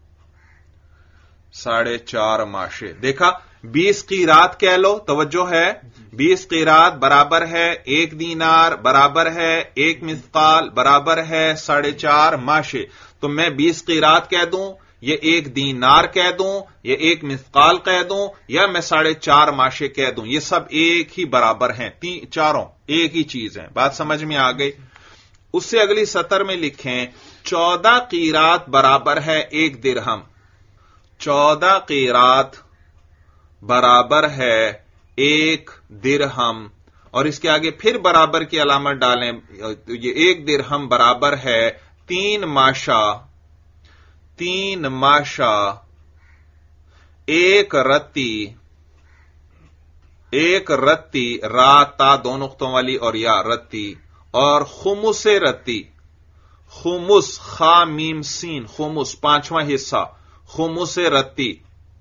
4.5 ماشے. دیکھا 20 قیرات کہہ لو, توجہ ہے, 20 قیرات برابر ہے 1 دینار برابر ہے 1 مثقال برابر ہے 4.5 ماشے. تو میں 20 قیرات کہہ دوں, یہ 1 دینار کہہ دوں, یہ 1 مثقال کہہ دوں, یا میں 4.5 ماشے کہہ دوں, یہ سب ایک ہی برابر ہیں, چاروں ایک ہی چیز ہیں. بات سمجھ میں آ گئی. اس سے اگلی سطر میں لکھیں 14 قیرات برابر ہے 1 درہم. 14 قیرات برابر ہے 1 درہم, اور اس کے آگے پھر برابر کی علامت ڈالیں, یہ 1 درہم برابر ہے 3 ماشا. 3 ماشا, 1 رتی, 1 رتی, را تا 2 نقطوں والی اور یا رتی, اور خمس رتی, خمس خا میم سین, خمس 5واں حصہ, خمس رتی.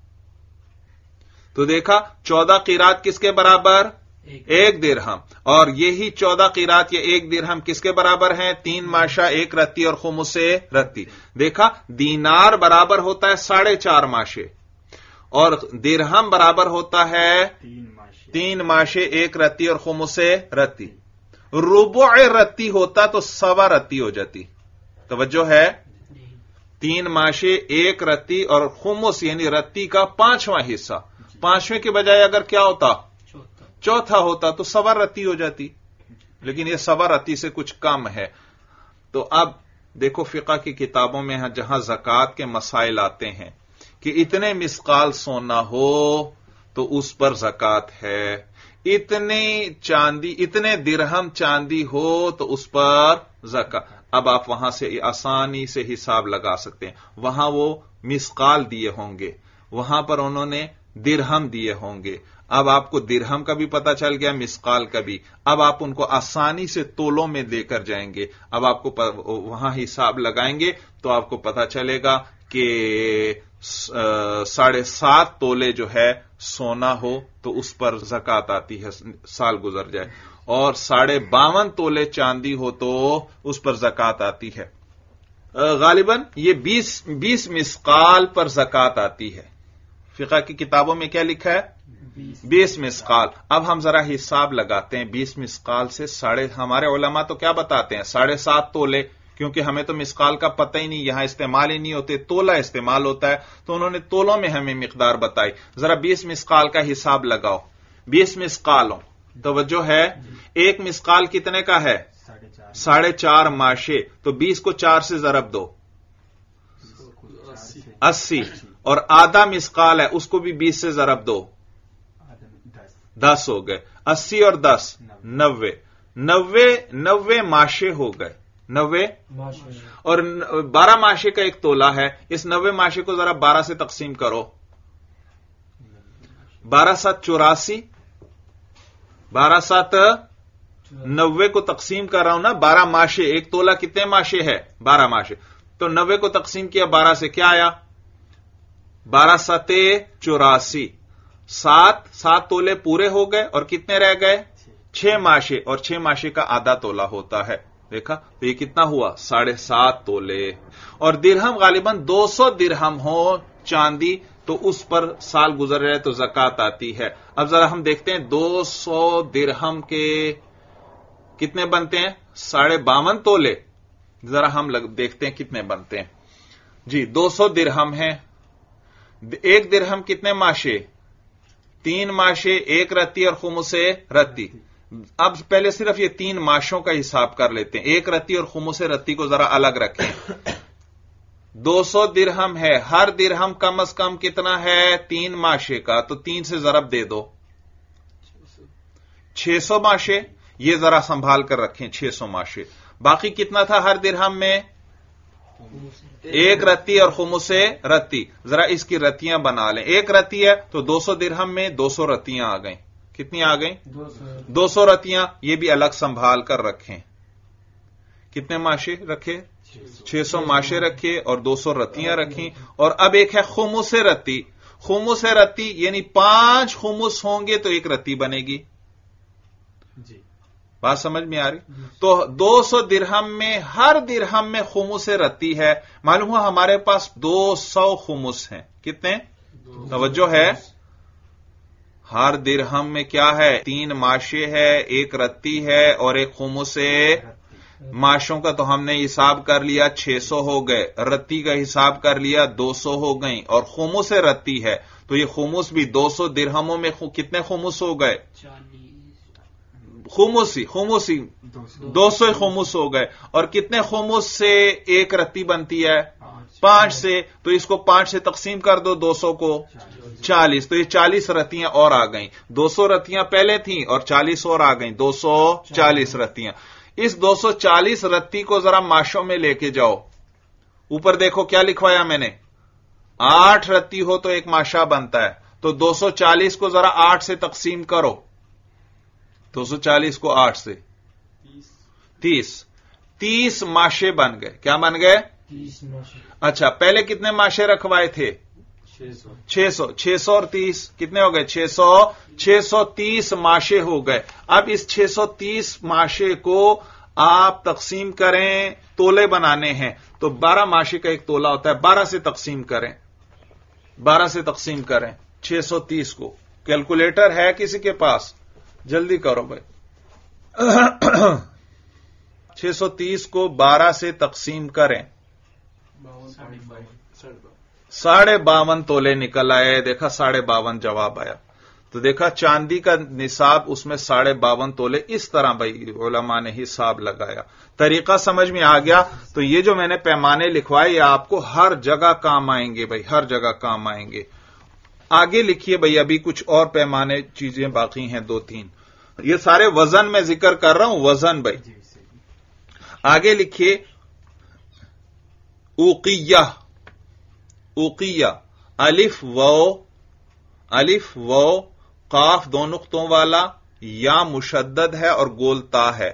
تو دیکھا 14 قیرات کس کے برابر, 1 درہم, اور یہی 14 قیرات یہ 1 درہم کس کے برابر ہیں, 3 ماشا, 1 رتی اور خمس رتی. دیکھا دینار برابر ہوتا ہے 4.5 ماشے, اور درہم برابر ہوتا ہے 3 ماشے, 1 رتی اور خمس رتی. ربع رتی ہوتا تو 1.25 رتی ہو جاتی. توجہ ہے, 3 ماشے, 1 رتی اور خمس یعنی رتی کا 5واں حصہ, 5ویں کے بجائے اگر کیا ہوتا, چوتھا ہوتا تو 1.25 رتی ہو جاتی, لیکن یہ 1.25 رتی سے کچھ کم ہے. تو اب دیکھو فقہ کی کتابوں میں جہاں زکوٰۃ کے مسائل آتے ہیں کہ اتنے مثقال سونا ہو تو اس پر زکوٰۃ ہے, اتنے درہم چاندی ہو تو اس پر زکوٰۃ. اب آپ وہاں سے آسانی سے حساب لگا سکتے ہیں, وہاں وہ مثقال دیے ہوں گے, وہاں پر انہوں نے درہم دیے ہوں گے. اب آپ کو درہم کا بھی پتا چل گیا, مثقال کا بھی. اب آپ ان کو آسانی سے تولوں میں لے کر جائیں گے, اب آپ کو وہاں حساب لگائیں گے تو آپ کو پتا چلے گا کہ 7.5 تولے جو ہے سونا ہو تو اس پر زکوٰۃ آتی ہے, سال گزر جائے, اور 52.5 تولے چاندی ہو تو اس پر زکوٰۃ آتی ہے. غالباً یہ 20 مثقال پر زکوٰۃ آتی ہے. فقہ کی کتابوں میں کیا لکھا ہے, 20 مثقال. اب ہم ذرا حساب لگاتے ہیں 20 مثقال سے ہمارے علماء تو کیا بتاتے ہیں 7.5 تولے, کیونکہ ہمیں تو مثقال کا پتہ ہی نہیں, یہاں استعمال ہی نہیں ہوتے, تولا استعمال ہوتا ہے, تو انہوں نے تولوں میں ہمیں مقدار بتائی. ذرا 20 مثقال کا حساب لگاؤ. 20 مثقالوں, توجہ ہے, 1 مثقال کتنے کا ہے, 4.5 ماشے, تو 20 کو 4 سے ضرب دو, 80, اور آدھا مثقال ہے اس کو بھی 20 سے ضرب دو, 10 ہو گئے. 80 اور 10 90 ماشے ہو گئے, 90, اور 12 ماشے کا ایک تولا ہے. اس 90 ماشے کو ذرا 12 سے تقسیم کرو, 12 7 84, 12 7 90 کو تقسیم کر رہا ہوں نا, 12 ماشے, ایک تولا کتنے ماشے ہے, 12 ماشے. تو 90 کو तकसीम किया 12 से, क्या आया? 12 सते 84, 7 तोले पूरे हो गए और कितने रह गए? 6 माशे, और 6 माशे का आधा तोला होता है। देखा, तो ये कितना हुआ? 7.5 तोले। और दिरहम गालिबन 200 दिरहम हो चांदी तो उस पर साल गुजर रहे तो ज़कात आती है। अब जरा हम देखते हैं 200 दिरहम के कितने बनते हैं? 52.5 तोले। जरा हम देखते हैं कितने बनते हैं जी। 200 दिरहम है, एक दिरहम कितने माशे? 3 माशे, 1 रत्ती और खुमुसे रत्ती। अब पहले सिर्फ ये 3 माशों का हिसाब कर लेते हैं। 1 रत्ती और खुमुसे रत्ती को जरा अलग रखें। 200 दिरहम है, हर दिरहम कम से कम कितना है? 3 माशे का, तो 3 से जरब दे दो 600 माशे। ये जरा संभाल कर रखें, 600 माशे। बाकी कितना था हर दिरहम में? 1 रत्ती और खुमुसे रत्ती। जरा इसकी रत्तियां बना लें। 1 रत्ती है तो 200 दिरहम में 200 रत्तियां आ गई। कितनी आ गई? 200 रत्तियां। ये भी अलग संभाल कर रखें। कितने माशे रखे? 600 माशे रखे और 200 रत्तियां रखी। और अब एक है खुमुसे रत्ती। खुमुसे रत्ती यानी 5 खुमुस होंगे तो 1 रत्ती बनेगी। बात समझ में आ रही? तो 200 दिरहम में हर दिरहम में खुमुस रत्ती है। मालूम हुआ हमारे पास 200 खुमुस हैं। कितने? तवज्जो है, हर दिरहम में क्या है? 3 माशे है, 1 रत्ती है और 1 खुमुस। माशों का तो हमने हिसाब कर लिया 600 हो गए, रत्ती का हिसाब कर लिया 200 हो गई, और खुमुस रत्ती है तो ये खुमुस भी 200 दिरहमों में कितने खुमुस हो गए? खुमुसी 200 खुमुस हो गए। और कितने खुमुस से 1 रत्ती बनती है? 5 से। तो इसको 5 से तकसीम कर दो 200 को 40, तो ये 40 रत्तियां और आ गई। 200 रत्तियां पहले थीं और 40 और आ गई, 240 रत्तियां। इस 240 रत्ती को जरा माशों में लेके जाओ। ऊपर देखो क्या लिखवाया मैंने, 8 रत्ती हो तो 1 माशा बनता है। तो 240 को जरा 8 से तकसीम करो। 240 को 8 से 30 माशे बन गए। क्या बन गए? 30 माशे। अच्छा, पहले कितने माशे रखवाए थे? 600 और 30 कितने हो गए? 630 माशे हो गए। अब इस 630 माशे को आप तकसीम करें, तोले बनाने हैं तो 12 माशे का 1 तोला होता है। 12 से तकसीम करें, 12 से तकसीम करें 630 को। कैलकुलेटर है किसी के पास? जल्दी करो भाई। 630 को 12 से तकसीम करें, 52.5 तोले निकल आए। देखा 52.5 जवाब आया। तो देखा चांदी का निसाब उसमें 52.5 तोले। इस तरह भाई उलमा ने हिसाब लगाया। तरीका समझ में आ गया? तो ये जो मैंने पैमाने लिखवाए ये आपको हर जगह काम आएंगे भाई, हर जगह काम आएंगे। आगे लिखिए भाई, अभी कुछ और पैमाने चीजें बाकी हैं 2-3। ये सारे वजन में जिक्र कर रहा हूं, वजन भाई। आगे लिखिए उकिया। उकिया अलिफ वो काफ 2 नुक्तों वाला, या मुशद्दद है और गोलता है।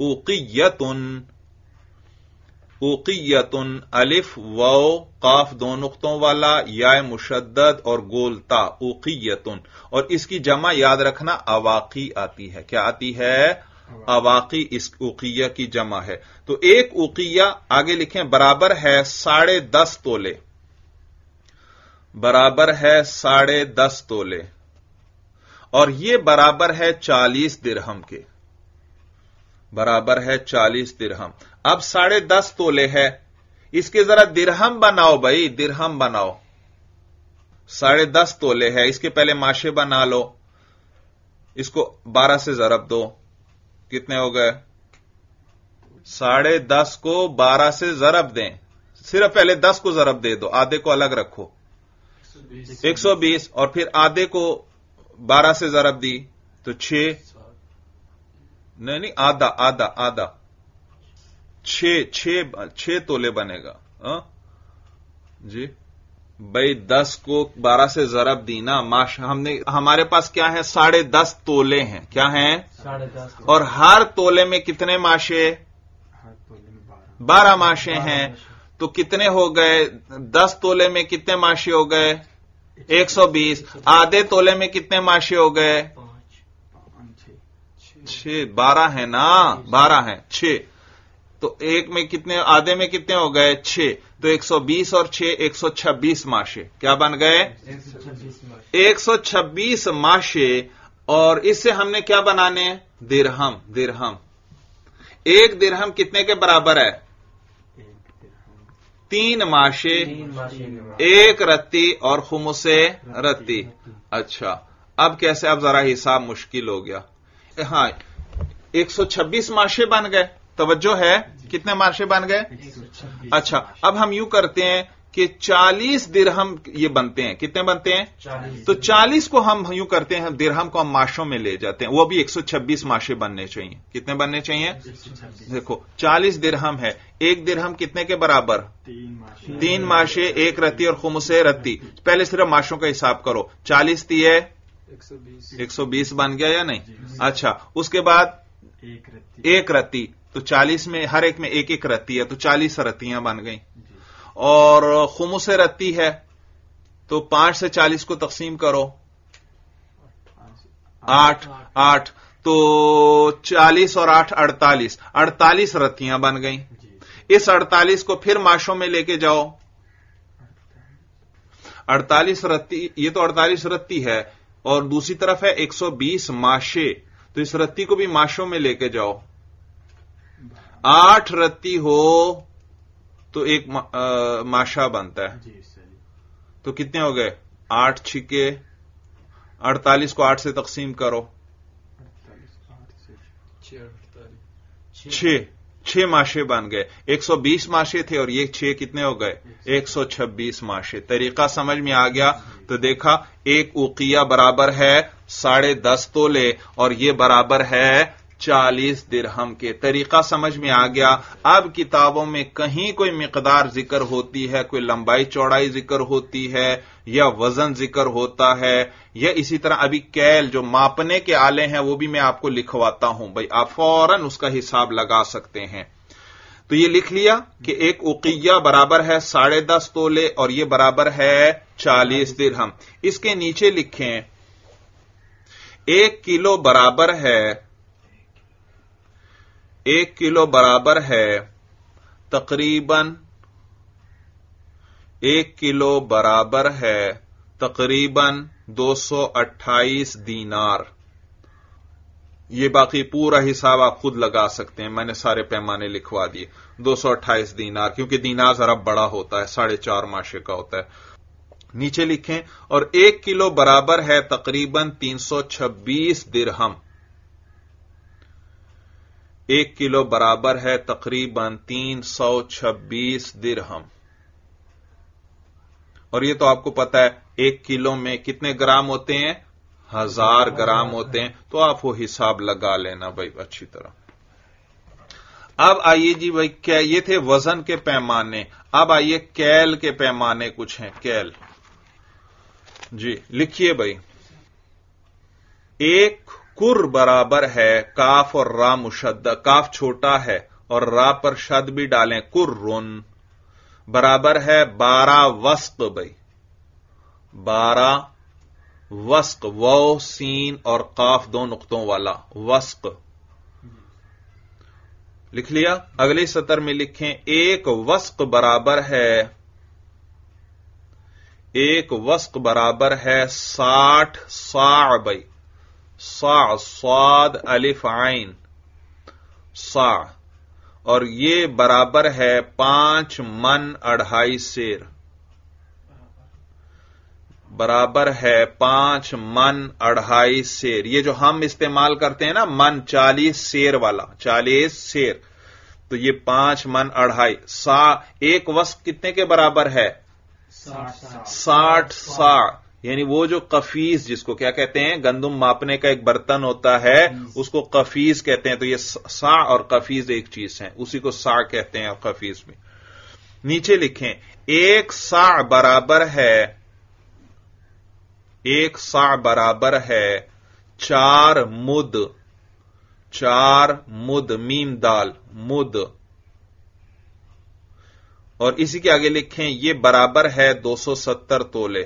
उकियतुन अलिफ वो काफ 2 नुक्तों वाला, या मुशद्दद और गोलता, उकियतुन। और इसकी जमा याद रखना अवाकी आती है। क्या आती है? अवाकी इस उकिया की जमा है। तो 1 उकिया आगे लिखें बराबर है 10.5 तोले। बराबर है 10.5 तोले। और ये बराबर है 40 दिरहम के। बराबर है 40 दिरहम। अब 10.5 तोले है, इसके जरा दिरहम बनाओ भाई, दिरहम बनाओ। 10.5 तोले है, इसके पहले माशे बना लो। इसको 12 से जरब दो, कितने हो गए? 10.5 को 12 से जरब दें। सिर्फ पहले 10 को जरब दे दो, आधे को अलग रखो, 120। और फिर आधे को 12 से जरब दी तो 6, नहीं आधा 6 तोले बनेगा। जी भाई 10 को 12 से जरब दी ना, हमने हमारे पास क्या है? 10.5 तोले हैं। क्या हैं? 10.5। और हर तोले में कितने माशे? 12 माशे हैं। तो कितने हो गए? 10 तोले में कितने माशे हो गए? 120। आधे तोले में कितने माशे हो गए? 6। 12 है ना, 12 है, 6। तो एक में कितने, आधे में कितने हो गए? 6। तो 120 और 6 126 माशे क्या बन गए? 126 माशे। और इससे हमने क्या बनाने हैं? दिरहम। दिरहम, एक दिरहम कितने के बराबर है? 3 माशे, 1 रत्ती और खुमुसे रत्ती। अच्छा, अब कैसे? अब जरा हिसाब मुश्किल हो गया। हां, 126 माशे बन गए। तवज्जो है, कितने माशे बन गए? अच्छा, अब हम यूं करते हैं कि 40 दिरहम ये बनते हैं। कितने बनते हैं? 40। तो 40 को हम यूं करते हैं, दिरहम को हम माशों में ले जाते हैं, वो भी 126 माशे बनने चाहिए। कितने बनने चाहिए? देखो, 40 दिरहम है, एक दिरहम कितने के बराबर? 3 माशे, 1 रत्ती और खुमुसे रत्ती। पहले सिर्फ माशों का हिसाब करो। 40 ती है 120 बन गया या नहीं? अच्छा, उसके बाद 1 रत्ती, तो 40 में हर एक में 1 रत्ती है, तो 40 रत्तियां बन गई। और खुमुसे रत्ती है, तो 5 से 40 को तकसीम करो, 8। तो 40 और 8 48, 48 रत्तियां बन गई। इस 48 को फिर माशों में लेके जाओ। 48 रत्ती, ये तो 48 रत्ती है, और दूसरी तरफ है 120 माशे, तो इस रत्ती को भी माशों में लेके जाओ। 8 रत्ती हो तो एक माशा बनता है। तो कितने हो गए? 8 छिके 48 को 8 से तकसीम करो, 6 माशे बन गए। 120 माशे थे और ये 6 कितने हो गए? 126 माशे। तरीका समझ में आ गया? तो देखा, एक उकिया बराबर है 10.5 तोले और ये बराबर है 40 दिरहम के। तरीका समझ में आ गया। अब किताबों में कहीं कोई मिकदार जिक्र होती है, कोई लंबाई चौड़ाई जिक्र होती है, या वजन जिक्र होता है, या इसी तरह अभी कैल जो मापने के आले हैं वो भी मैं आपको लिखवाता हूं भाई, आप फौरन उसका हिसाब लगा सकते हैं। तो ये लिख लिया कि एक उकिया बराबर है 10.5 तोले और ये बराबर है 40 दिरहम। इसके नीचे लिखें 1 किलो बराबर है, 1 किलो बराबर है तकरीबन, 1 किलो बराबर है तकरीबन 228 दीनार। ये बाकी पूरा हिसाब आप खुद लगा सकते हैं, मैंने सारे पैमाने लिखवा दिए। 228 दीनार, क्योंकि दीनार जरा बड़ा होता है, 4.5 माशे का होता है। नीचे लिखें, और 1 किलो बराबर है तकरीबन 326 दिरहम। 1 किलो बराबर है तकरीबन 326 दिरहम। और ये तो आपको पता है 1 किलो में कितने ग्राम होते हैं? 1000 ग्राम होते हैं। तो आप वो हिसाब लगा लेना भाई अच्छी तरह। अब आइए जी भाई, क्या ये थे वजन के पैमाने। अब आइए कैल के पैमाने कुछ हैं। कैल जी लिखिए भाई, 1 कुर बराबर है काफ और रा मुशद्दा, काफ छोटा है और रा पर शद भी डालें, कुर्रुन बराबर है 12 वस्क भाई, 12 वस्क, वो सीन और काफ 2 नुक्तों वाला वस्क। लिख लिया? अगले सतर में लिखें 1 वस्क बराबर है, 1 वस्क बराबर है 60 सा भाई, सा स्वाद अलिफ आइन सा, और ये बराबर है 5 मन 2.5 सेर, बराबर है 5 मन 2.5 सेर। ये जो हम इस्तेमाल करते हैं ना मन, 40 सेर वाला, 40 सेर, तो ये 5 मन 2.5 सा। 1 वस्क कितने के बराबर है? 60 सा। यानी वो जो कफीज, जिसको क्या कहते हैं, गंदुम मापने का एक बर्तन होता है, उसको कफीज कहते हैं। तो ये सा और कफीज एक चीज है, उसी को सा कहते हैं और कफीज में। नीचे लिखें 1 सा बराबर है, 1 सा बराबर है 4 मुद, 4 मुद मीम दाल मुद, اور اسی کے آگے لکھیں یہ برابر ہے 270 تولے،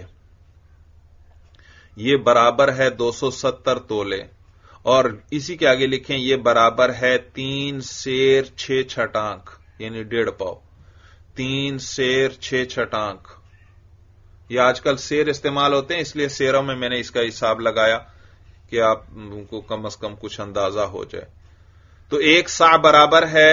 یہ برابر ہے 270 تولے، اور اسی کے آگے لکھیں یہ برابر ہے 3 سیر 6 چھٹانک یعنی 1.5 پاؤ، 3 سیر 6 چھٹانک۔ یہ آج کل سیر استعمال ہوتے ہیں، اس لیے سیروں میں نے اس کا حساب لگایا کہ آپ کو کم از کم کچھ اندازہ ہو جائے۔ تو 1 سا برابر ہے،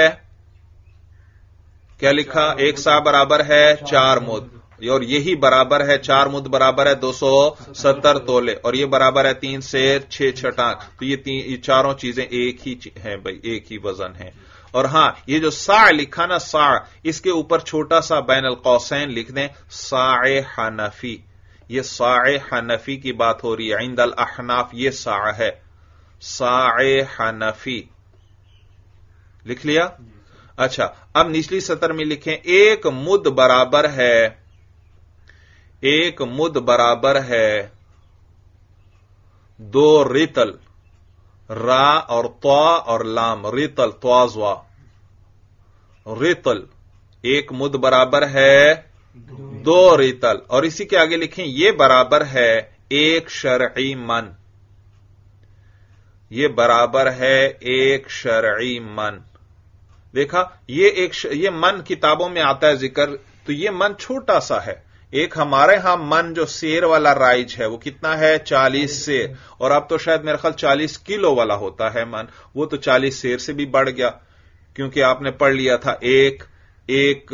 کیا لکھا؟ 1 سا برابر ہے 4 مد، اور یہی برابر ہے 4 مد برابر ہے 270 تولے، اور یہ برابر ہے 3 سیر 6 چھٹانک۔ تو یہ چاروں چیزیں ایک ہی ہیں بھائی، ایک ہی وزن ہے۔ اور ہاں یہ جو سا لکھا نا سا، اس کے اوپر چھوٹا سا بین القوسین لکھ دیں ساع حنفی، یہ ساع حنفی کی بات ہو رہی ہے، عند الاحناف یہ سا ہے، ساع حنفی لکھ لیا؟ اچھا اب نچلی سطر میں لکھیں 1 مد برابر ہے، 1 مد برابر ہے 2 ریتل، را اور طا اور لام، ریتل طازوا، ریتل 1 مد برابر ہے 2 ریتل، اور اسی کے آگے لکھیں یہ برابر ہے 1 شرعی من، یہ برابر ہے 1 شرعی من۔ دیکھا یہ من کتابوں میں آتا ہے ذکر، تو یہ من چھوٹا سا ہے۔ ایک ہمارے ہاں من جو سیر والا رائج ہے وہ کتنا ہے 40 سیر، اور اب تو شاید میرے خیال 40 کلو والا ہوتا ہے من، وہ تو 40 سیر سے بھی بڑھ گیا، کیونکہ آپ نے پڑھ لیا تھا ایک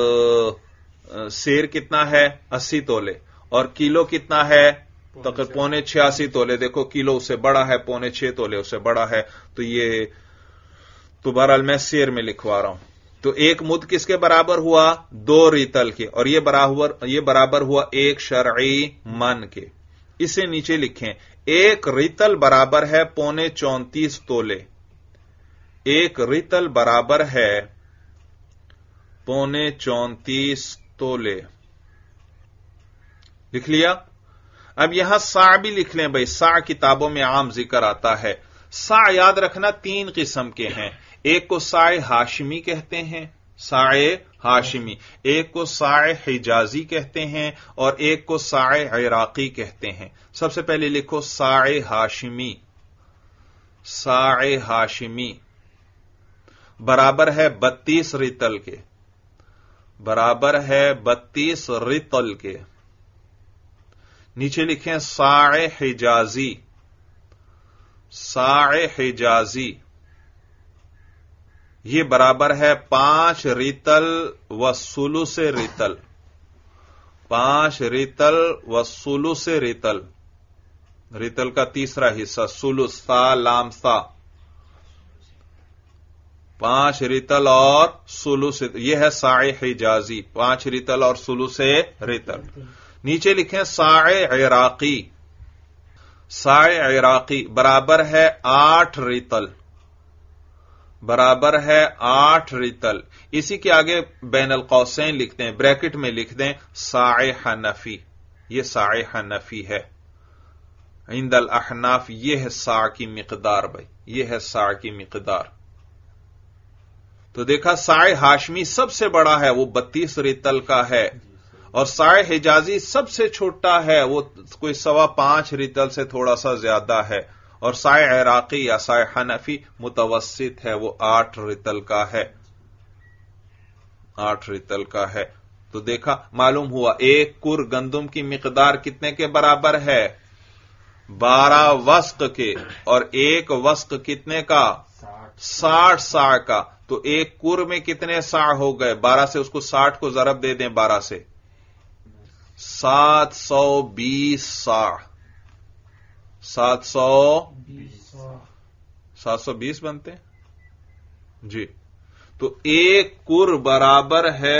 سیر کتنا ہے 80 تولے، اور کلو کتنا ہے تقریباً 86 تولے۔ دیکھو کلو اس سے بڑا ہے، 6.25 تولے اس سے بڑا ہے، تو بہرحال میں سیر میں لکھوا رہا ہوں۔ تو 1 مد کس کے برابر ہوا؟ 2 ریتل کے، اور یہ برابر ہوا 1 شرعی من کے۔ اسے نیچے لکھیں 1 ریتل برابر ہے 34.25 تولے، 1 ریتل برابر ہے 34.25 تولے، لکھ لیا؟ اب یہاں سا بھی لکھ لیں بھائی، سا کتابوں میں عام ذکر آتا ہے۔ سا یاد رکھنا 3 قسم کے ہیں، ایک کو سائے ہاشمی کہتے ہیں، سائے ہاشمی، ایک کو سائے حجازی کہتے ہیں، اور ایک کو سائے عراقی کہتے ہیں۔ سب سے پہلے لکھو سائے ہاشمی، سائے ہاشمی برابر ہے 32 ریتل کے، برابر ہے 32 ریتل کے۔ نیچے لکھیں سائے حجازی، سائے حجازی یہ برابر ہے 5 ریتل و ثلث ریتل، 5 ریتل و ثلث ریتل، ریتل کا تیسرا حصہ ثلث، سا لام سا، 5 ریتل اور ثلث، یہ ہے سائے حجازی، 5 ریتل اور ثلث ریتل۔ نیچے لکھیں سائے عراقی، سائے عراقی برابر ہے 8 ریتل، برابر ہے 8 ریتل۔ اسی کے آگے بین القوسین لکھتے ہیں، بریکٹ میں لکھ دیں ساع حنفی، یہ ساع حنفی ہے، عند الاحناف یہ ہے سا کی مقدار بھائی، یہ ہے سا کی مقدار۔ تو دیکھا ساع ہاشمی سب سے بڑا ہے، وہ 32 ریتل کا ہے، اور ساع حجازی سب سے چھوٹا ہے، وہ کوئی 5.25 ریتل سے تھوڑا سا زیادہ ہے، اور ساع عراقی یا ساع حنفی متوسط ہے، وہ 8 ریتل کا ہے، 8 ریتل کا ہے۔ تو دیکھا معلوم ہوا 1 کر گندم کی مقدار کتنے کے برابر ہے؟ 12 وسق کے، اور 1 وسق کتنے کا؟ 60 سا کا۔ تو 1 کر میں کتنے سا ہو گئے؟ 12 سے اس کو 60 کو ضرب دے دیں 12 سے، 720 سا، 720 بنتے جی۔ تو 1 کر برابر ہے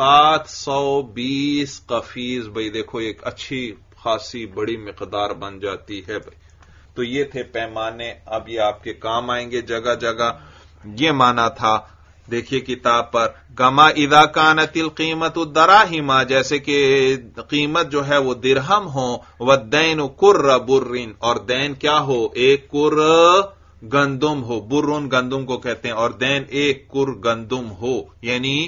720 قفیز بھائی، دیکھو ایک اچھی خاصی بڑی مقدار بن جاتی ہے بھائی۔ تو یہ تھے پیمانے، اب یہ آپ کے کام آئیں گے جگہ جگہ۔ یہ مانا تھا دیکھیے کتاب پر، کما اذا کانت القیمت الدراہم، جیسے کہ قیمت جو ہے وہ درہم ہو، والدین کر برین، اور دین کیا ہو؟ 1 کر گندم ہو، برون گندم کو کہتے ہیں، اور دین 1 کر گندم ہو، یعنی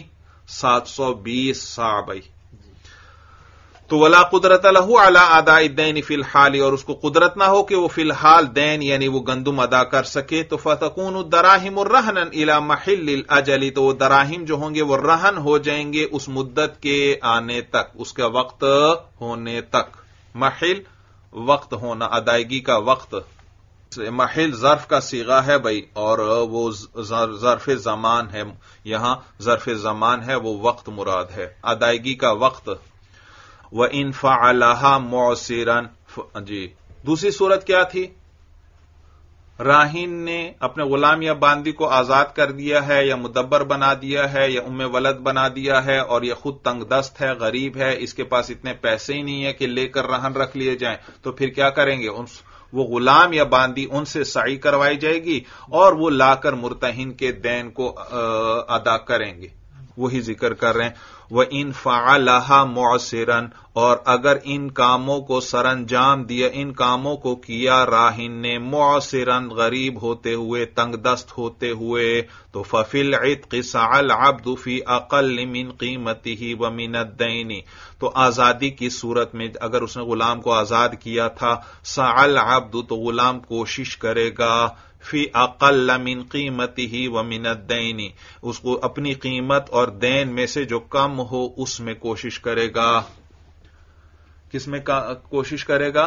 720 सా भाई। तो वला कुदरत लहू अला अदाई दैन फिल हाल, और उसको कुदरत ना हो कि वो फिलहाल दैन यानी वो गंदुम अदा कर सके। तो फतकून दराहिम रहनन इला महिल अजली, तो वो दराहिम जो होंगे वो रहन हो जाएंगे उस मुद्दत के आने तक, उसका वक्त होने तक। महिल वक्त होना, अदायगी का वक्त। महिल ज़र्फ का सीगा है भाई, और वो ज़र्फ ज़मान है, यहां ज़र्फ ज़मान है, वो वक्त मुराद है, अदायगी का वक्त। व इन फ़अलहा मुअसिरन, जी दूसरी सूरत क्या थी? राहिन ने अपने गुलाम या बांदी को आजाद कर दिया है, या मुदब्बर बना दिया है, या उम्मे वलद बना दिया है, और यह खुद तंगदस्त है, गरीब है, इसके पास इतने पैसे ही नहीं है कि लेकर रहन रख लिए जाएं। तो फिर क्या करेंगे? वो गुलाम या बांदी उनसे सई करवाई जाएगी और वो लाकर मुर्तहिन के दैन को अदा करेंगे। वही जिक्र कर रहे हैं, व इन फ़अलहा मुअसिरन, और अगर इन कामों को सरंजाम दिया, इन कामों को किया राहिन ने, मुअसिरन गरीब होते हुए, तंगदस्त होते हुए, तो फफिल इत्क़ सअल अब्दु फी अक़ल मिन क़ीमतिही व मिन अद्दैन, तो आजादी की सूरत में अगर उसने गुलाम को आजाद किया था, सअल अब्दु, तो गुलाम कोशिश करेगा, फी अक़ल मिन क़ीमतिही व मिन अद्दैन, उसको अपनी कीमत और दैन में से जो कम हो उसमें कोशिश करेगा। किसमें कोशिश करेगा?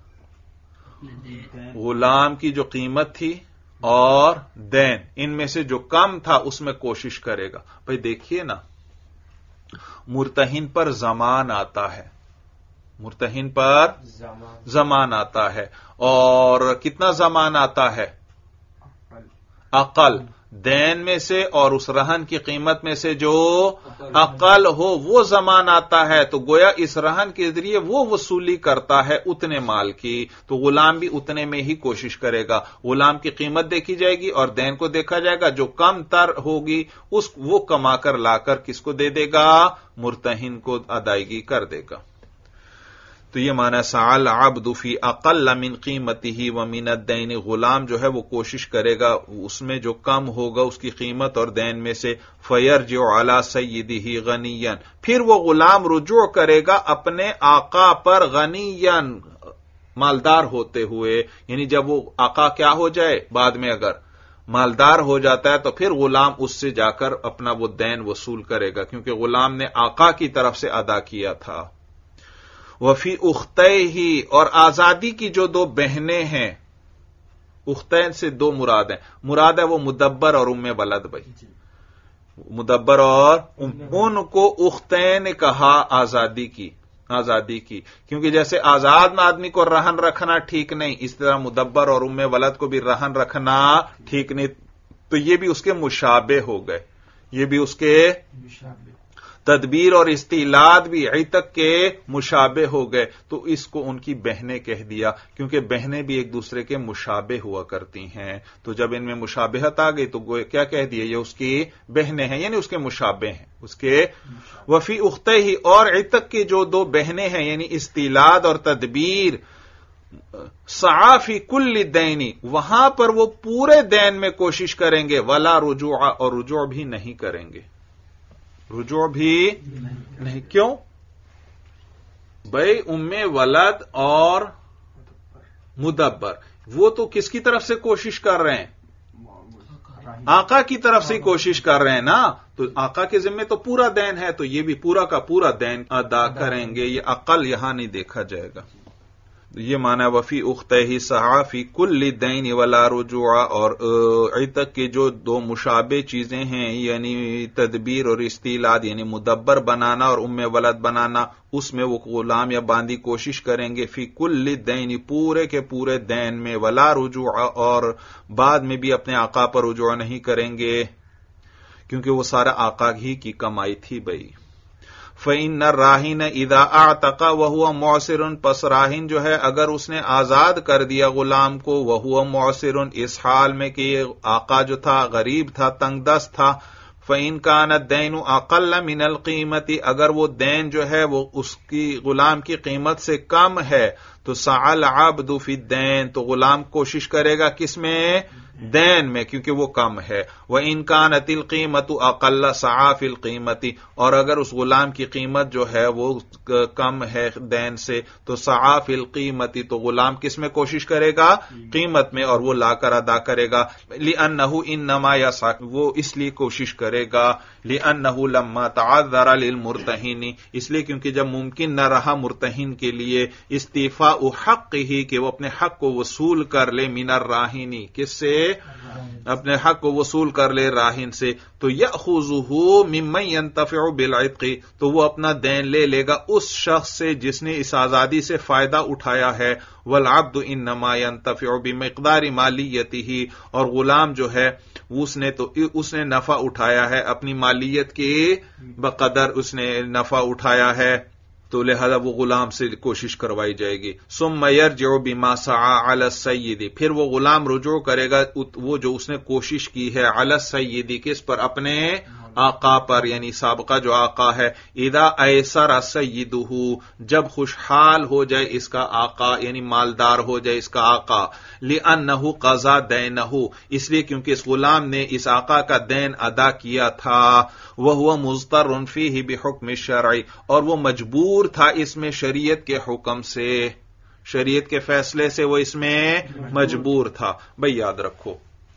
गुलाम की जो कीमत थी और दैन, इनमें से जो कम था उसमें कोशिश करेगा। भाई देखिए ना, मुर्तहिन पर जमान आता है, मुर्तहिन पर जमान आता है, और कितना जमान आता है? अकल, दैन में से और उस रहन की कीमत में से जो अकल हो वो जमान आता है। तो गोया इस रहन के जरिए वो वसूली करता है उतने माल की, तो गुलाम भी उतने में ही कोशिश करेगा। गुलाम की कीमत देखी जाएगी और दैन को देखा जाएगा, जो कम तर होगी वो कमाकर लाकर किसको दे देगा? मुर्तहिन को अदायगी कर देगा। तो ये माना सअल अब्दु फी अक़ल मिन क़ीमतिही व मिन अद्दैन, गुलाम जो है वो कोशिश करेगा उसमें जो कम होगा उसकी कीमत और दैन में से, फयरजिउ अला सय्यदिही गनियन, फिर वो गुलाम रुजू करेगा अपने आका पर गनियन, मालदार होते हुए। यानी जब वो आका क्या हो जाए, बाद में अगर मालदार हो जाता है तो फिर गुलाम उससे जाकर अपना वो दैन वसूल करेगा, क्योंकि गुलाम ने आका की तरफ से अदा किया था। वफी उख्तैही, और आजादी की जो दो बहनें हैं, उख्तैन से दो मुराद हैं, मुराद है वो मुदब्बर और उम्मे वलद। भाई मुदब्बर और उनको उख्तैन कहा आजादी की, क्योंकि जैसे आजाद आदमी को रहन रखना ठीक नहीं, इस तरह मुदब्बर और उम्मे वलद को भी रहन रखना ठीक नहीं। तो ये भी उसके मुशाबे हो गए, ये भी उसके तदबीर और इस्तिलाद भी इतक के मुशाबे हो गए। तो इसको उनकी बहनें कह दिया, क्योंकि बहनें भी एक दूसरे के मुशाबे हुआ करती हैं। तो जब इनमें मुशाबहत आ गई तो क्या कह दिया, ये उसकी बहनें हैं, यानी उसके मुशाबे हैं, उसके। वफी उख्तैही, और इतक की जो दो बहनें हैं, यानी इस्तिलाद और तदबीर, सआफी कुल्ली दैनी, वहां पर वो पूरे दैन में कोशिश करेंगे, वला रुजुआ, और रुजू भी नहीं करेंगे, रुजू भी नहीं। क्यों भाई? उम्मे वलद और मुदब्बर वो तो किसकी तरफ से कोशिश कर रहे हैं? आका की तरफ से कोशिश कर रहे हैं ना। तो आका के जिम्मे तो पूरा दैन है, तो ये भी पूरा का पूरा दैन अदा करेंगे। ये अकल यहां नहीं देखा जाएगा। ये माना वफी उख्तैही सआफी कुल्ली दैन वला रुजुआ, और इतक के जो दो मुशाबे चीजें हैं, यानी तदबीर और इस्तिलाद, यानी मुदब्बर बनाना और उम्मे वलद बनाना, उसमें वो गुलाम या बांदी कोशिश करेंगे। फी कुल्ली दैन, पूरे के पूरे दैन में, वला रुजुआ, और बाद में भी अपने आका पर रुजुआ नहीं करेंगे, क्योंकि वो सारा आका ही की कमाई थी। भाई फ़इन्न राहिन इदा आतका वहुवा मुअसिरुन, पस राहिन जो है अगर उसने आजाद कर दिया गुलाम को, वहुवा मुअसिरुन, इस हाल में कि ये आका जो था गरीब था, तंगदस्त था। फ़इन कान दैनु अक़ल्ल मिनल क़ीमति, अगर वो दैन जो है वो उसकी गुलाम की कीमत से कम है, तो सअल अब्दु फ़ी दैन, तो गुलाम कोशिश करेगा किसमें? دین میں، کیونکہ وہ کم ہے. وَإِنْ كَانَتِ الْقِيمَةُ أَقَلَّ سَعَى فِي الْقِيمَةِ، اور اگر اس غلام کی قیمت جو ہے وہ کم ہے دین سے تو سعى فی القیمتی، تو غلام کس میں کوشش کرے گا؟ قیمت میں، اور وہ لا کر ادا کرے گا. لِأَنَّهُ إِنَّمَا يَسْعَى، وہ اس لیے کوشش کرے گا. لِأَنَّهُ لَمَّا تَعَذَّرَ لِلْمُرْتَهِنِ، اس لیے کیونکہ جب ممکن نہ رہا مرتہن کے لیے استیفاء حقہ، کہ وہ اپنے حق کو وصول کر لے، من الراہن، کس سے؟ اپنے حق کو وصول کر لے راہن سے، تو یأخذہ ممن ینتفع بالعتق، تو وہ اپنا دین لے لے گا اس شخص سے جس نے اس آزادی سے فائدہ اٹھایا ہے. والعبد انما ينتفع بمقدار مالیتہ، اور غلام جو ہے اس نے نفع اٹھایا ہے اپنی مالیت کے بقدر اس نے نفع اٹھایا ہے، تو لہذا وہ غلام سے کوشش کروائی جائے گی. ثم يرجع بما سعى على السید، پھر وہ غلام رجوع کرے گا وہ جو اس نے کوشش کی ہے علی السید، کس پر؟ اپنے آقا پر، یعنی سابقہ جو آقا ہے. اذا ایسر سیدہ، جب خوشحال ہو جائے اس کا آقا، یعنی مالدار ہو جائے اس کا آقا. لأنہ قضا دینہ، اس لیے کیونکہ اس غلام نے اس آقا کا دین ادا کیا تھا. وہو مضطر فیہ بحکم الشرع، اور وہ مجبور تھا اس میں شریعت کے حکم سے، شریعت کے فیصلے سے وہ اس میں مجبور تھا. بھئی یاد رکھو،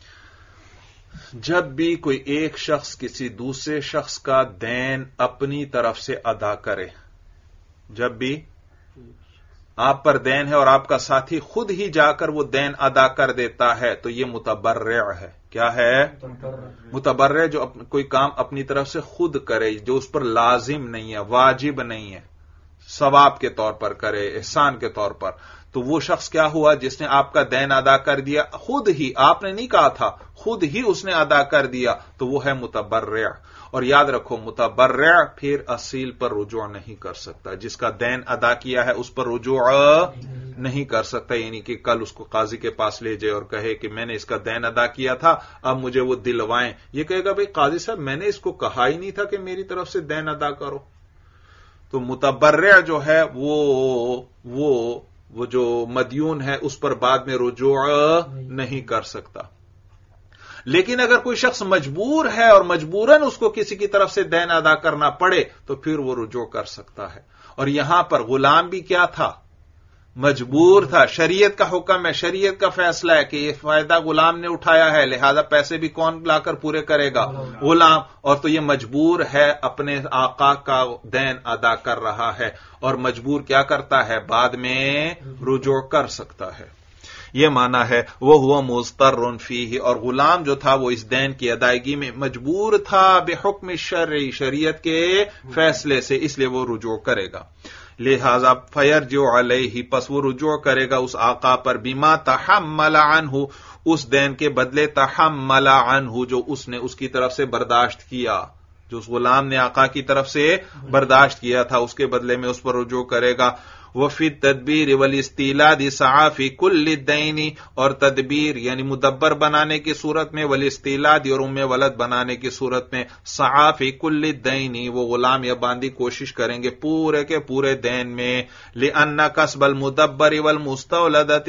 جب بھی کوئی ایک شخص کسی دوسرے شخص کا دین اپنی طرف سے ادا کرے، جب بھی آپ پر دین ہے اور آپ کا ساتھی خود ہی جا کر وہ دین ادا کر دیتا ہے، تو یہ متبرع ہے. کیا ہے؟ متبرع، جو کوئی کام اپنی طرف سے خود کرے، جو اس پر لازم نہیں ہے، واجب نہیں ہے، ثواب کے طور پر کرے، احسان کے طور پر. تو وہ شخص کیا ہوا جس نے آپ کا دین ادا کر دیا، خود ہی، آپ نے نہیں کہا تھا، خود ہی اس نے ادا کر دیا، تو وہ ہے متبرع. اور یاد رکھو، متبرع پھر اصیل پر رجوع نہیں کر سکتا. جس کا دین ادا کیا ہے اس پر رجوع نہیں کر سکتا، یعنی کہ کل اس کو قاضی کے پاس لے جائے اور کہے کہ میں نے اس کا دین ادا کیا تھا، اب مجھے وہ دلوائیں. یہ کہے گا بھئی قاضی صاحب میں نے اس کو کہا ہی نہیں تھا کہ میری طرف سے دین ادا کرو. تو متبرع جو ہے وہ جو مدیون ہے اس پر بعد میں رجوع نہیں کر سکتا. لیکن اگر کوئی شخص مجبور ہے اور مجبوراً اس کو کسی کی طرف سے دین ادا کرنا پڑے تو پھر وہ رجوع کر سکتا ہے. اور یہاں پر غلام بھی کیا تھا؟ مجبور تھا. شریعت کا حکم ہے، شریعت کا فیصلہ ہے کہ یہ فائدہ غلام نے اٹھایا ہے، لہذا پیسے بھی کون لا کر پورے کرے گا؟ غلام. اور تو یہ مجبور ہے، اپنے آقا کا دین ادا کر رہا ہے، اور مجبور کیا کرتا ہے؟ بعد میں رجوع کر سکتا ہے. یہ معنی ہے وہ ہوا مضطر فیہ، اور غلام جو تھا وہ اس دین کی ادائیگی میں مجبور تھا بحکم الشرع، شریعت کے فیصلے سے، اس لیے وہ رجوع کرے گا. لہذا فیرجع علیہ، پس وہ رجوع کرے گا اس آقا پر، بما تحمل عنہ، اس دین کے بدلے تحمل عنہ جو اس نے اس کی طرف سے برداشت کیا، جو اس غلام نے آقا کی طرف سے برداشت کیا تھا، اس کے بدلے میں اس پر رجوع کرے گا. وفی التدبیر والاستیلاد سعی فی کل الدین، اور تدبیر یعنی مدبر بنانے کی صورت میں، والاستیلاد اور ام ولد بنانے کی صورت میں، سعی فی کل الدین، وہ غلام یا باندی کوشش کریں گے پورے کے پورے دین میں. لأن کسب المدبر والمستولدۃ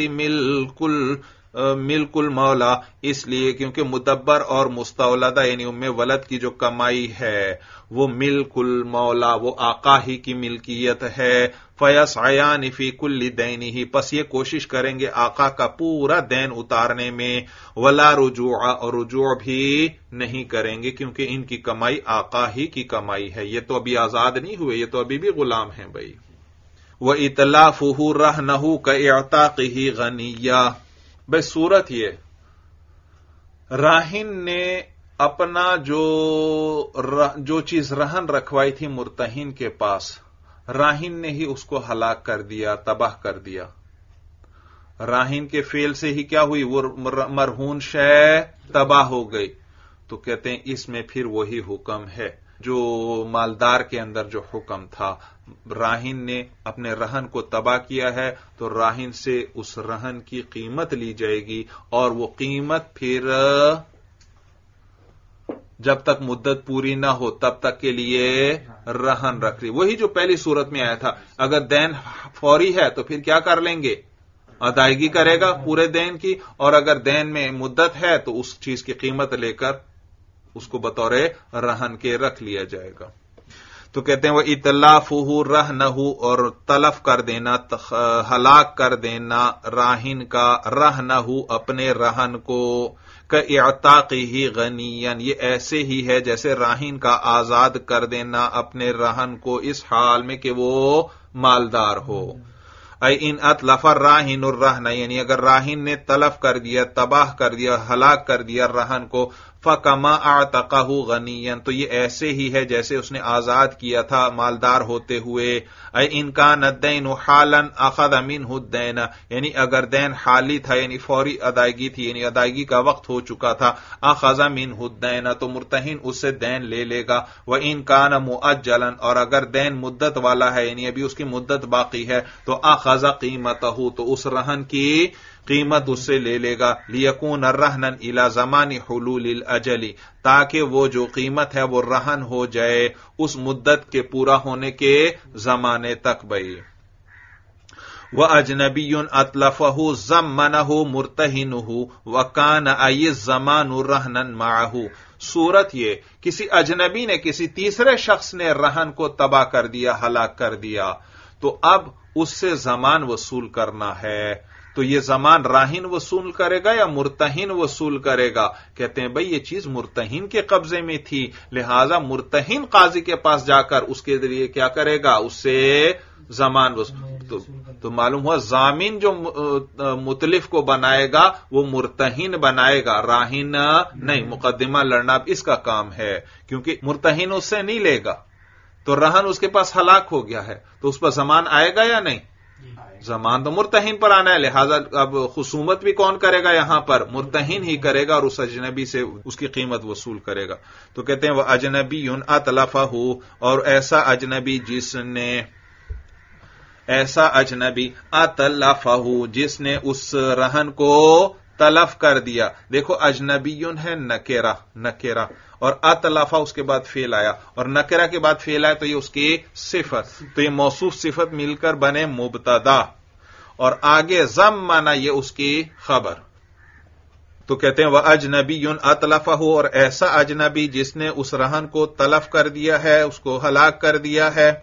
ملک المولا، اس لیے کیونکہ مدبر اور مستولدہ یعنی ام ولد کی جو کمائی ہے وہ ملک المولا، وہ آقا ہی کی ملکیت ہے. فیسعیان فی کل دینہ، پس یہ کوشش کریں گے آقا کا پورا دین اتارنے میں. ولا رجوع، اور رجوع بھی نہیں کریں گے کیونکہ ان کی کمائی آقا ہی کی کمائی ہے. یہ تو ابھی آزاد نہیں ہوئے، یہ تو ابھی بھی غلام ہیں بھائی. وَإِتْلَافُهُ رَهْنَهُ كَإِعْتَاقِهِ غَنِيًّا، بھائی صورت یہ راہن نے اپنا جو چیز رہن رکھوائی تھی مرتہن کے پاس، راہن نے ہی اس کو ہلاک کر دیا، تباہ کر دیا. راہن کے فعل سے ہی کیا ہوئی؟ وہ مرہون شے تباہ ہو گئی. تو کہتے ہیں اس میں پھر وہی حکم ہے جو مالدار کے اندر جو حکم تھا. راہن نے اپنے رہن کو تباہ کیا ہے تو راہن سے اس رہن کی قیمت لی جائے گی، اور وہ قیمت پھر جب تک مدت پوری نہ ہو تب تک کے لیے رہن رکھ لی. وہی جو پہلی صورت میں آیا تھا، اگر دین فوری ہے تو پھر کیا کر لیں گے؟ ادائیگی کرے گا پورے دین کی، اور اگر دین میں مدت ہے تو اس چیز کی قیمت لے کر اس کو بطور رہن کے رکھ لیا جائے گا۔ تو کہتے ہیں وہ اتلافہ رہنہ، اور تلف کر دینا، ہلاک کر دینا راہن کا رہنہ اپنے رہن کو، کاعتاقہ غنیا، یہ ایسے ہی ہے جیسے راہن کا آزاد کر دینا اپنے رہن کو اس حال میں کہ وہ مالدار ہو۔ اے ان اتلف الراہن الرہن، یعنی اگر راہن نے تلف کر دیا، تباہ کر دیا، ہلاک کر دیا رہن کو، فکما اعتقہ غنیا، تو یہ ایسے ہی ہے جیسے اس نے آزاد کیا تھا مالدار ہوتے ہوئے۔ اے ان کان الدین حالا اخذ منہ الدین، یعنی اگر دین حالی تھا یعنی فوری ادائیگی تھی، یعنی ادائیگی کا وقت ہو چکا تھا، اخذ منہ الدین، تو مرتہن اس سے دین لے لے گا۔ وان کان مؤجلا، اور اگر دین مدت والا ہے یعنی ابھی اس کی مدت باقی ہے، تو اخذ قیمتہ، تو اس رہن کی قیمت اس سے لے لے گا۔ لیکون الرہن الی زمان حلول الاجل، تاکہ وہ جو قیمت ہے وہ رہن ہو جائے اس مدت کے پورا ہونے کے زمانے تک بھئی۔ وَأَجْنَبِيٌّ أَتْلَفَهُ ضَمَّنَهُ مُرْتَهِنُهُ وَكَانَ أَيِّ الزَّمَانُ رَهْنًا مَعَهُ، صورت یہ کسی اجنبی نے کسی تیسرے شخص نے رہن کو تباہ کر دیا، ہلاک کر دیا، تو اب اس سے زمان وصول کرنا ہے، تو یہ زمان راہن وصول کرے گا یا مرتہن وصول کرے گا؟ کہتے ہیں بھئی یہ چیز مرتہن کے قبضے میں تھی، لہذا مرتہن قاضی کے پاس جا کر اس کے ذریعے کیا کرے گا، اس سے زمان وصول۔ تو معلوم ہوا ضامن جو متلف کو بنائے گا وہ مرتہن بنائے گا، راہن نہیں۔ مقدمہ لڑنا اس کا کام ہے، کیونکہ مرتہن اس سے نہیں لے گا، تو رہن اس کے پاس ہلاک ہو گیا ہے، تو اس پر زمان آئے گا یا نہیں؟ زمان تو مرتہن پر آنا ہے، لہذا اب خصومت بھی کون کرے گا یہاں پر؟ مرتہن ہی کرے گا، اور اس اجنبی سے اس کی قیمت وصول کرے گا۔ تو کہتے ہیں وہ اجنبی اتلفہ، اور ایسا اجنبی اتلفہ جس نے اس رہن کو تلف کر دیا۔ دیکھو اجنبی ہے نکرہ، اور اتلفہ اس کے بعد فعل آیا، اور نکرہ کے بعد فعل آیا تو یہ اس کی صفت، تو یہ موصوف صفت مل کر بنے مبتدا، اور آگے ضمن یہ اس کی خبر۔ تو کہتے ہیں وہ اجنبی اتلفہ، اور ایسا اجنبی جس نے اس رہن کو تلف کر دیا ہے، اس کو ہلاک کر دیا ہے،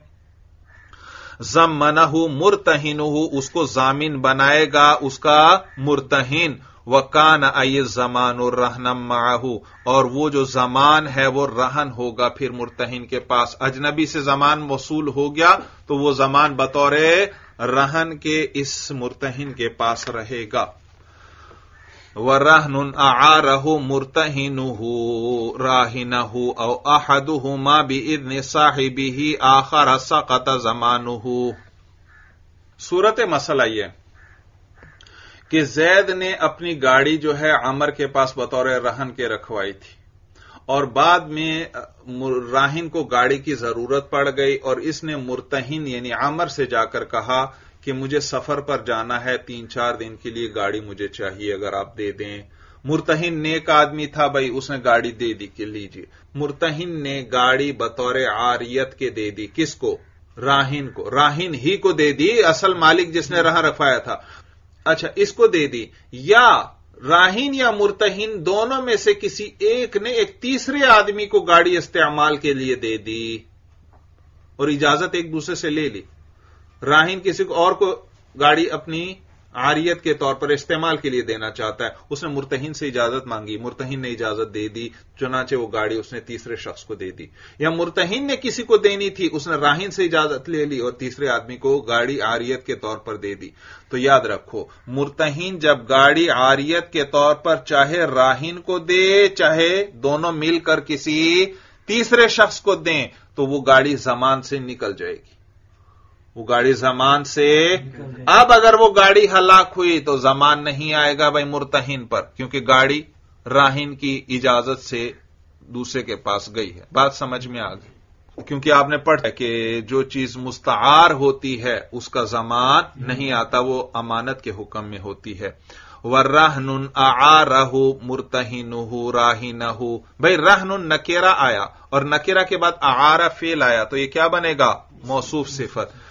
ضمنہ مرتہنہ، اس کو ضامن بنائے گا اس کا مرتہن، وَكَانَ أَيِّ الزَّمَانُ رَهْنًا مَعَهُ، اور وہ جو زمان ہے وہ رہن ہوگا پھر مرتہن کے پاس۔ اجنبی سے زمان وصول ہو گیا تو وہ زمان بطور رہن کے اس مرتہن کے پاس رہے گا۔ وَرَهْنٌ أَعَارَهُ مُرْتَهِنُهُ رَاهِنَهُ أَوْ أَحَدُهُمَا بِإِذْنِ صَاحِبِهِ آخَرَ سَقَطَ زَمَانُهُ۔ صورت مسئلہ یہ کہ زید نے اپنی گاڑی جو ہے عمر کے پاس بطور رہن کے رکھوائی تھی، اور بعد میں راہن کو گاڑی کی ضرورت پڑ گئی، اور اس نے مرتہن یعنی عمر سے جا کر کہا کہ مجھے سفر پر جانا ہے، 3-4 دن کے لیے گاڑی مجھے چاہیے، اگر آپ دے دیں۔ مرتہن نیک آدمی تھا بھائی، اس نے گاڑی دے دی کہ لیجیے۔ مرتہن نے گاڑی بطور عاریت کے دے دی، کس کو؟ راہن کو، راہن ہی کو دے دی، اصل مالک جس نے رہن رکھوایا تھا۔ اچھا، اس کو دے دی، یا راہن یا مرتہن دونوں میں سے کسی ایک نے ایک تیسرے آدمی کو گاڑی استعمال کے لیے دے دی، اور اجازت ایک دوسرے سے لے لی۔ راہن کسی کو اور کو گاڑی اپنی عاریت کے طور پر استعمال کے لیے دینا چاہتا ہے، اس نے مرتہن سے اجازت مانگی، مرتہن نے اجازت دے دی، چنانچہ وہ گاڑی اس نے تیسرے شخص کو دے دی۔ یا مرتہن نے کسی کو دینی تھی، اس نے راہن سے اجازت لے لی اور تیسرے آدمی کو گاڑی عاریت کے طور پر دے دی۔ تو یاد رکھو، مرتہن جب گاڑی عاریت کے طور پر چاہے راہن کو دے چاہے دونوں مل کر کسی تیسرے شخص کو دیں، تو وہ گاڑی زمان سے نکل جائے گی، وہ گاڑی زمان سے۔ اب اگر وہ گاڑی ہلاک ہوئی تو زمان نہیں آئے گا بھائی مرتہن پر، کیونکہ گاڑی راہن کی اجازت سے دوسرے کے پاس گئی ہے۔ بات سمجھ میں آ گئی؟ کیونکہ آپ نے پڑھا کہ جو چیز مستعار ہوتی ہے اس کا زمان نہیں آتا، وہ امانت کے حکم میں ہوتی ہے۔ وَالرَّهْنٌ أَعَارَهُ مُرْتَهِنُهُ رَاهِنَهُ، بھائی رہن نکیرہ آیا اور نکیرہ کے بعد اعارہ فعل آیا، تو یہ کیا بنے گا؟ موصوف صفت۔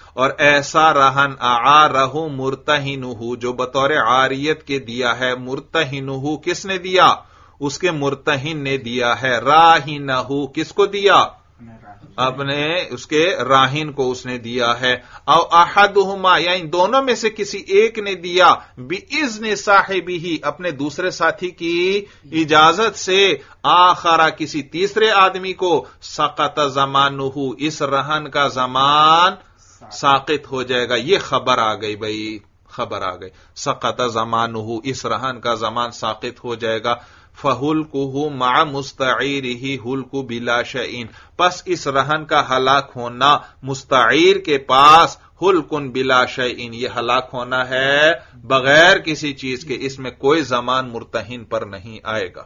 اور ایسا رہن اعارہ مرتہنہ جو بطور عاریت کے دیا ہے، مرتہنہ کس نے دیا؟ اس کے مرتہن نے دیا ہے، راہنہ کس کو دیا؟ اپنے اس کے راہن کو اس نے دیا ہے، او احدہما یا ان دونوں میں سے کسی ایک نے دیا، باذن صاحبہ اپنے دوسرے ساتھی کی اجازت سے، آخرا کسی تیسرے آدمی کو، سقط زمانہ اس رہن کا زمان ساقط ہو جائے گا۔ یہ خبر آ گئی بھائی، خبر آ گئی، سقط زمانہ اس رہن کا زمان ساقط ہو جائے گا۔ فَهُلْكُهُ مَعَ مُسْتَعِيرِهِ هُلْكُ بِلَا شَيْءٍ پس اس رہن کا ہلاک ہونا مستعیر کے پاس، ہلکن بلا شیئن یہ ہلاک ہونا ہے بغیر کسی چیز کے، اس میں کوئی زمان مرتہن پر نہیں آئے گا۔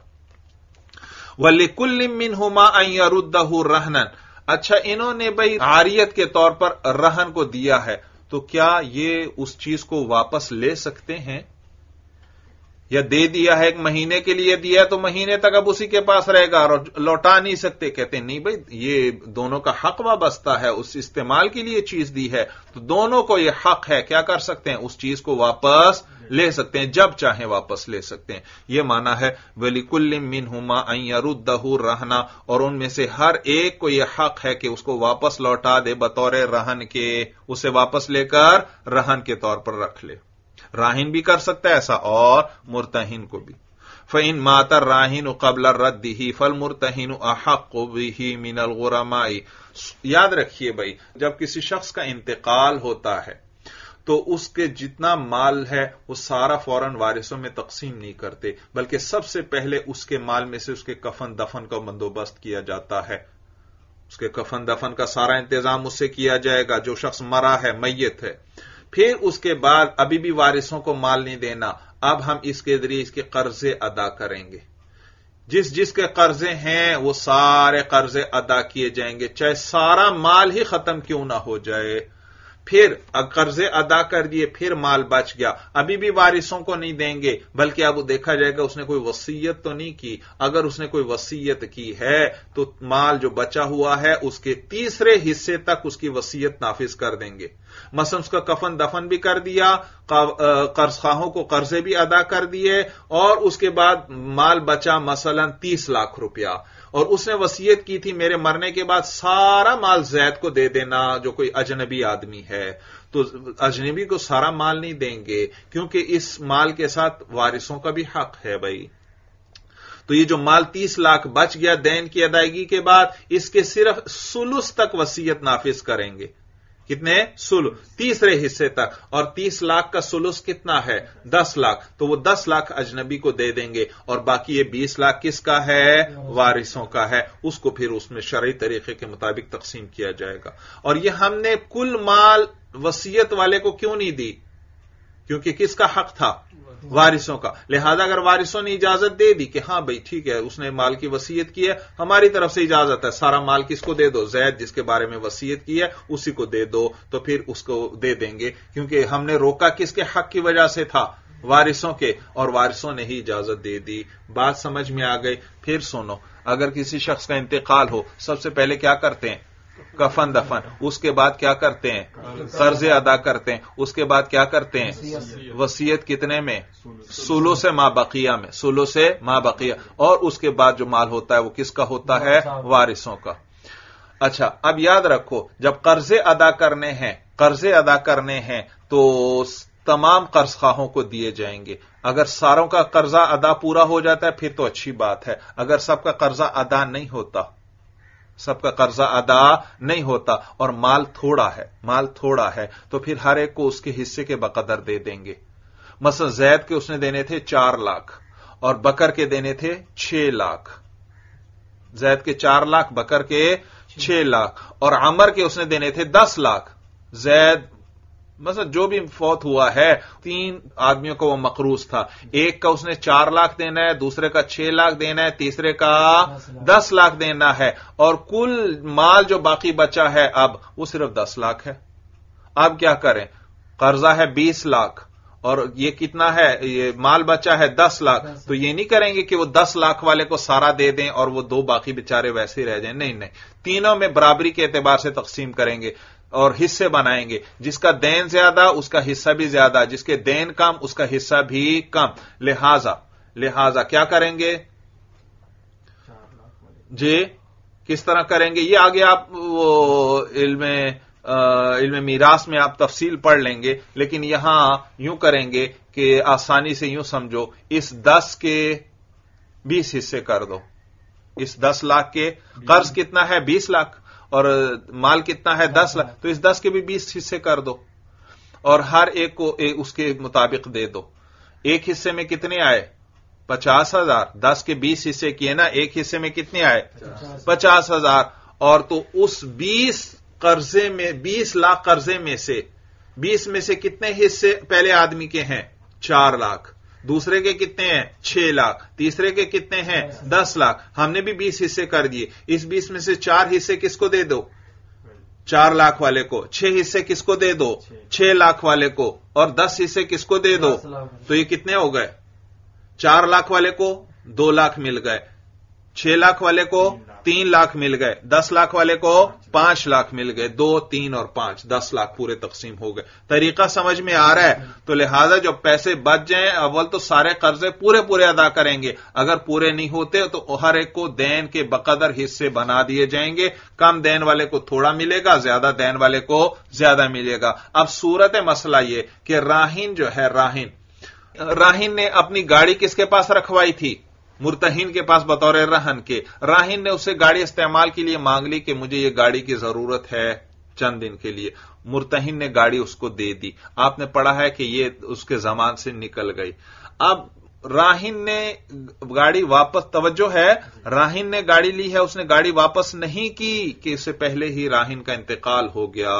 وَلِكُلٍّ مِّنْهُمَا أَن يَرُدَّهُ رَهْنًا اچھا انہوں نے بھائی عاریت کے طور پر رہن کو دیا ہے، تو کیا یہ اس چیز کو واپس لے سکتے ہیں؟ یا دے دیا ہے ایک مہینے کے لیے دیا ہے تو مہینے تک اب اسی کے پاس رہے گا اور لوٹا نہیں سکتے؟ کہتے ہیں نہیں بھائی، یہ دونوں کا حق وابستہ ہے، اس استعمال کے لیے چیز دی ہے تو دونوں کو یہ حق ہے، کیا کر سکتے ہیں؟ اس چیز کو واپس لے سکتے ہیں، جب چاہیں واپس لے سکتے ہیں۔ یہ معنی ہے وَلِكُلٍّ مِّنْهُمَا أَن يَرُدَّهُ رَهْنًا اور ان میں سے ہر ایک کو یہ حق ہے کہ اس کو واپس لوٹا دے بطور رہن کے، اسے واپس لے کر رہن کے طور پر رکھ لے۔ راہن بھی کر سکتا ہے ایسا اور مرتہن کو بھی۔ فَإِن مَاتَ الرَّاهِنُ قَبْلَ رَدِّهِ فَالْمُرْتَهِنُ أَحَقُّ بِهِ مِنَ الْغُرَمَاءِ یاد رکھیے بھائی، جب کسی شخص کا انتقال ہوتا ہے تو اس کے جتنا مال ہے وہ سارا فوراً وارثوں میں تقسیم نہیں کرتے، بلکہ سب سے پہلے اس کے مال میں سے اس کے کفن دفن کا بندوبست کیا جاتا ہے۔ اس کے کفن دفن کا سارا انتظام اس سے کیا جائے گا جو شخص مرا ہے، میت ہے۔ پھر اس کے بعد ابھی بھی وارثوں کو مال نہیں دینا، اب ہم اس کے ذریعے اس کے قرضے ادا کریں گے۔ جس کے قرضے ہیں وہ سارے قرضے ادا کیے جائیں گے، چاہے سارا مال ہی ختم کیوں نہ ہو جائے۔ پھر قرضے ادا کر دیے، پھر مال بچ گیا، ابھی بھی وارثوں کو نہیں دیں گے، بلکہ اب دیکھا جائے گا اس نے کوئی وصیت تو نہیں کی۔ اگر اس نے کوئی وصیت کی ہے تو مال جو بچا ہوا ہے اس کے تیسرے حصے تک اس کی وصیت نافذ کر دیں گے۔ مثلا اس کا کفن دفن بھی کر دیا، قرض خواہوں کو قرضے بھی ادا کر دیے، اور اس کے بعد مال بچا مثلا 30 لاکھ روپیہ، اور اس نے وصیت کی تھی میرے مرنے کے بعد سارا مال زید کو دے دینا جو کوئی اجنبی آدمی ہے، تو اجنبی کو سارا مال نہیں دیں گے کیونکہ اس مال کے ساتھ وارثوں کا بھی حق ہے بھائی۔ تو یہ جو مال 30 لاکھ بچ گیا دین کی ادائیگی کے بعد، اس کے صرف ثلث تک وصیت نافذ کریں گے۔ کتنے؟ ثلث، تیسرے حصے تک، اور 30 لاکھ کا ثلث کتنا ہے؟ 10 لاکھ، تو وہ 10 لاکھ اجنبی کو دے دیں گے، اور باقی یہ 20 لاکھ کس کا ہے؟ وارثوں کا ہے۔ اس کو پھر اس میں شرعی طریقے کے مطابق تقسیم کیا جائے گا۔ اور یہ ہم نے کل مال وصیت والے کو کیوں نہیں دی؟ کیونکہ کس کا حق تھا؟ وارثوں کا۔ لہذا اگر وارثوں نے اجازت دے دی کہ ہاں بھائی ٹھیک ہے اس نے مال کی وصیت کی ہے، ہماری طرف سے اجازت ہے، سارا مال کس کو دے دو؟ زید جس کے بارے میں وصیت کی ہے اسی کو دے دو، تو پھر اس کو دے دیں گے، کیونکہ ہم نے روکا کس کے حق کی وجہ سے تھا؟ وارثوں کے، اور وارثوں نے ہی اجازت دے دی۔ بات سمجھ میں آ گئی؟ پھر سنو، اگر کسی شخص کا انتقال ہو، سب سے پہلے کیا کرتے ہیں؟ کفن دفن، اس کے بعد کیا کرتے ہیں؟ قرضے ادا کرتے ہیں، اس کے بعد کیا کرتے ہیں؟ وصیت کتنے میں؟ ثلث ما بقیہ میں، ثلث ما بقیہ، اور اس کے بعد جو مال ہوتا ہے وہ کس کا ہوتا ہے؟ وارثوں کا۔ اچھا اب یاد رکھو، جب قرضے ادا کرنے ہیں تو تمام قرض خواہوں کو دیے جائیں گے۔ اگر ساروں کا قرضہ ادا پورا ہو جاتا ہے پھر تو اچھی بات ہے، اگر سب کا قرضہ ادا نہیں ہوتا اور مال تھوڑا ہے تو پھر ہر ایک کو اس کے حصے کے بقدر دے دیں گے۔ مثلا زید کے اس نے دینے تھے 4 لاکھ اور بکر کے دینے تھے 6 لاکھ، زید کے 4 لاکھ، بکر کے 6 لاکھ، اور عمر کے اس نے دینے تھے 10 لاکھ۔ زید مثلا جو بھی فوت ہوا ہے 3 آدمیوں کو وہ مقروض تھا، ایک کا اس نے 4 لاکھ دینا ہے، دوسرے کا 6 لاکھ دینا ہے، تیسرے کا 10 لاکھ دینا ہے، اور کل مال جو باقی بچا ہے اب وہ صرف 10 لاکھ ہے۔ اب کیا کریں؟ قرضہ ہے 20 لاکھ اور یہ کتنا ہے؟ یہ مال بچا ہے 10 لاکھ، تو یہ نہیں کریں گے کہ وہ 10 لاکھ والے کو سارا دے دیں اور وہ 2 باقی بیچارے ویسے ہی رہ جائیں، نہیں، تینوں میں برابری کے اعتبار سے تقسیم کریں گے۔ اور حصے بنائیں گے. جس کا دین زیادہ اس کا حصہ بھی زیادہ, جس کے دین کم اس کا حصہ بھی کم. لہذا کیا کریں گے جی, کس طرح کریں گے یہ آگے آپ وہ علم میراث میں آپ تفصیل پڑھ لیں گے, لیکن یہاں یوں کریں گے کہ آسانی سے یوں سمجھو, اس 10 کے 20 حصے کر دو. اس 10 لاکھ کے قرض کتنا ہے 20 لاکھ اور مال کتنا ہے 10 لاکھ, تو اس 10 کے بھی 20 حصے کر دو اور ہر ایک کو اس کے مطابق دے دو. ایک حصے میں کتنے آئے 50,000, 10 کے 20 حصے کیے نا, ایک حصے میں کتنے آئے 50,000. اور تو اس 20 لاکھ قرضے میں سے 20 میں سے کتنے حصے پہلے آدمی کے ہیں 4 لاکھ, دوسرے کے کتنے ہیں 6 لاکھ, تیسرے کے کتنے ہیں 10 لاکھ. ہم نے بھی 20 حصے کر دیے. اس 20 میں سے 4 حصے کس کو دے دو 4 لاکھ والے کو, 6 حصے کس کو دے دو 6 لاکھ والے کو, اور 10 حصے کس کو دے دو. تو یہ کتنے ہو گئے 4 لاکھ والے کو 2 لاکھ مل گئے, 6 لاکھ والے کو 3 لاکھ مل گئے, 10 لاکھ والے کو 5 لاکھ مل گئے. 2, 3 اور 5 10 لاکھ پورے تقسیم ہو گئے. طریقہ سمجھ میں آ رہا ہے. تو لہذا جب پیسے بچ جائیں اول تو سارے قرضے پورے ادا کریں گے, اگر پورے نہیں ہوتے تو ہر ایک کو دین کے بقدر حصے بنا دیے جائیں گے. کم دین والے کو تھوڑا ملے گا, زیادہ دین والے کو زیادہ ملے گا. اب صورت مسئلہ یہ کہ راہن جو ہے راہن نے اپنی گاڑی کس کے پاس رکھوائی تھی مرتہن کے پاس بطور رہن کے. راہن نے اسے گاڑی استعمال کے لیے مانگ لی کہ مجھے یہ گاڑی کی ضرورت ہے چند دن کے لیے. مرتہن نے گاڑی اس کو دے دی. آپ نے پڑھا ہے کہ یہ اس کے زمان سے نکل گئی. اب راہن نے گاڑی واپس, توجہ ہے, راہن نے گاڑی لی ہے, اس نے گاڑی واپس نہیں کی کہ اس سے پہلے ہی راہن کا انتقال ہو گیا.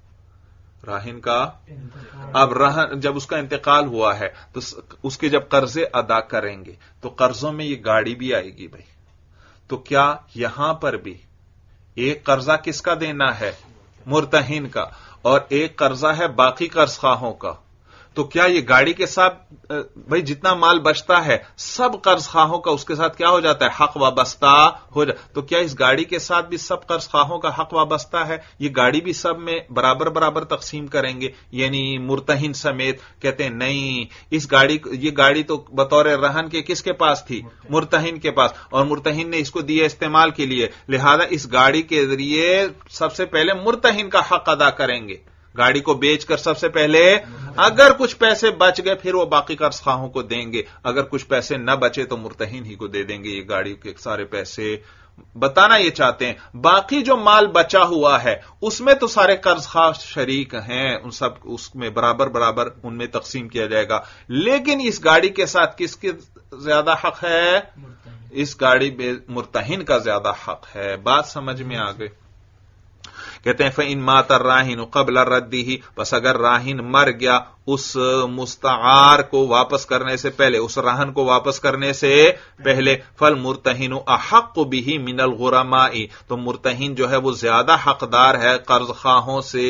راہن کا اب جب اس کا انتقال ہوا ہے تو اس کے جب قرضے ادا کریں گے تو قرضوں میں یہ گاڑی بھی آئے گی بھائی. تو کیا یہاں پر بھی ایک قرضہ کس کا دینا ہے مرتہن کا, اور ایک قرضہ ہے باقی قرض خواہوں کا. تو کیا یہ گاڑی کے ساتھ بھائی جتنا مال بچتا ہے سب قرض خواہوں کا اس کے ساتھ کیا ہو جاتا ہے حق وابستہ ہو جاتا. تو کیا اس گاڑی کے ساتھ بھی سب قرض خواہوں کا حق وابستہ ہے؟ یہ گاڑی بھی سب میں برابر تقسیم کریں گے یعنی مرتہن سمیت. کہتے ہیں نہیں, یہ گاڑی تو بطور رہن کے کس کے پاس تھی مرتہن کے پاس, اور مرتہن نے اس کو دیا استعمال کے لیے, لہذا اس گاڑی کے ذریعے سب سے پہلے مرتہن کا حق ادا کریں گے. گاڑی کو بیچ کر سب سے پہلے اگر کچھ پیسے بچ گئے پھر وہ باقی قرض خواہوں کو دیں گے, اگر کچھ پیسے نہ بچے تو مرتہن ہی کو دے دیں گے یہ گاڑی کے سارے پیسے. بتانا یہ چاہتے ہیں باقی جو مال بچا ہوا ہے اس میں تو سارے قرض خواہ شریک ہیں, ان سب اس میں برابر ان میں تقسیم کیا جائے گا. لیکن اس گاڑی کے ساتھ کس کے زیادہ حق ہے؟ اس گاڑی میں مرتہن کا زیادہ حق ہے. بات سمجھ میں آ گئی. کہتے ہیں فَإِن مَاتَ الرَّاهِنُ قَبْلَ رَدِّهِ, بس اگر راہن مر گیا اس مستعار کو واپس کرنے سے پہلے, اس راہن کو واپس کرنے سے پہلے, فَالْمُرْتَهِنُ أَحَقُّ بِهِ مِنَ الْغُرَمَاءِ, تو مرتہن جو ہے وہ زیادہ حقدار ہے قرض خواہوں سے.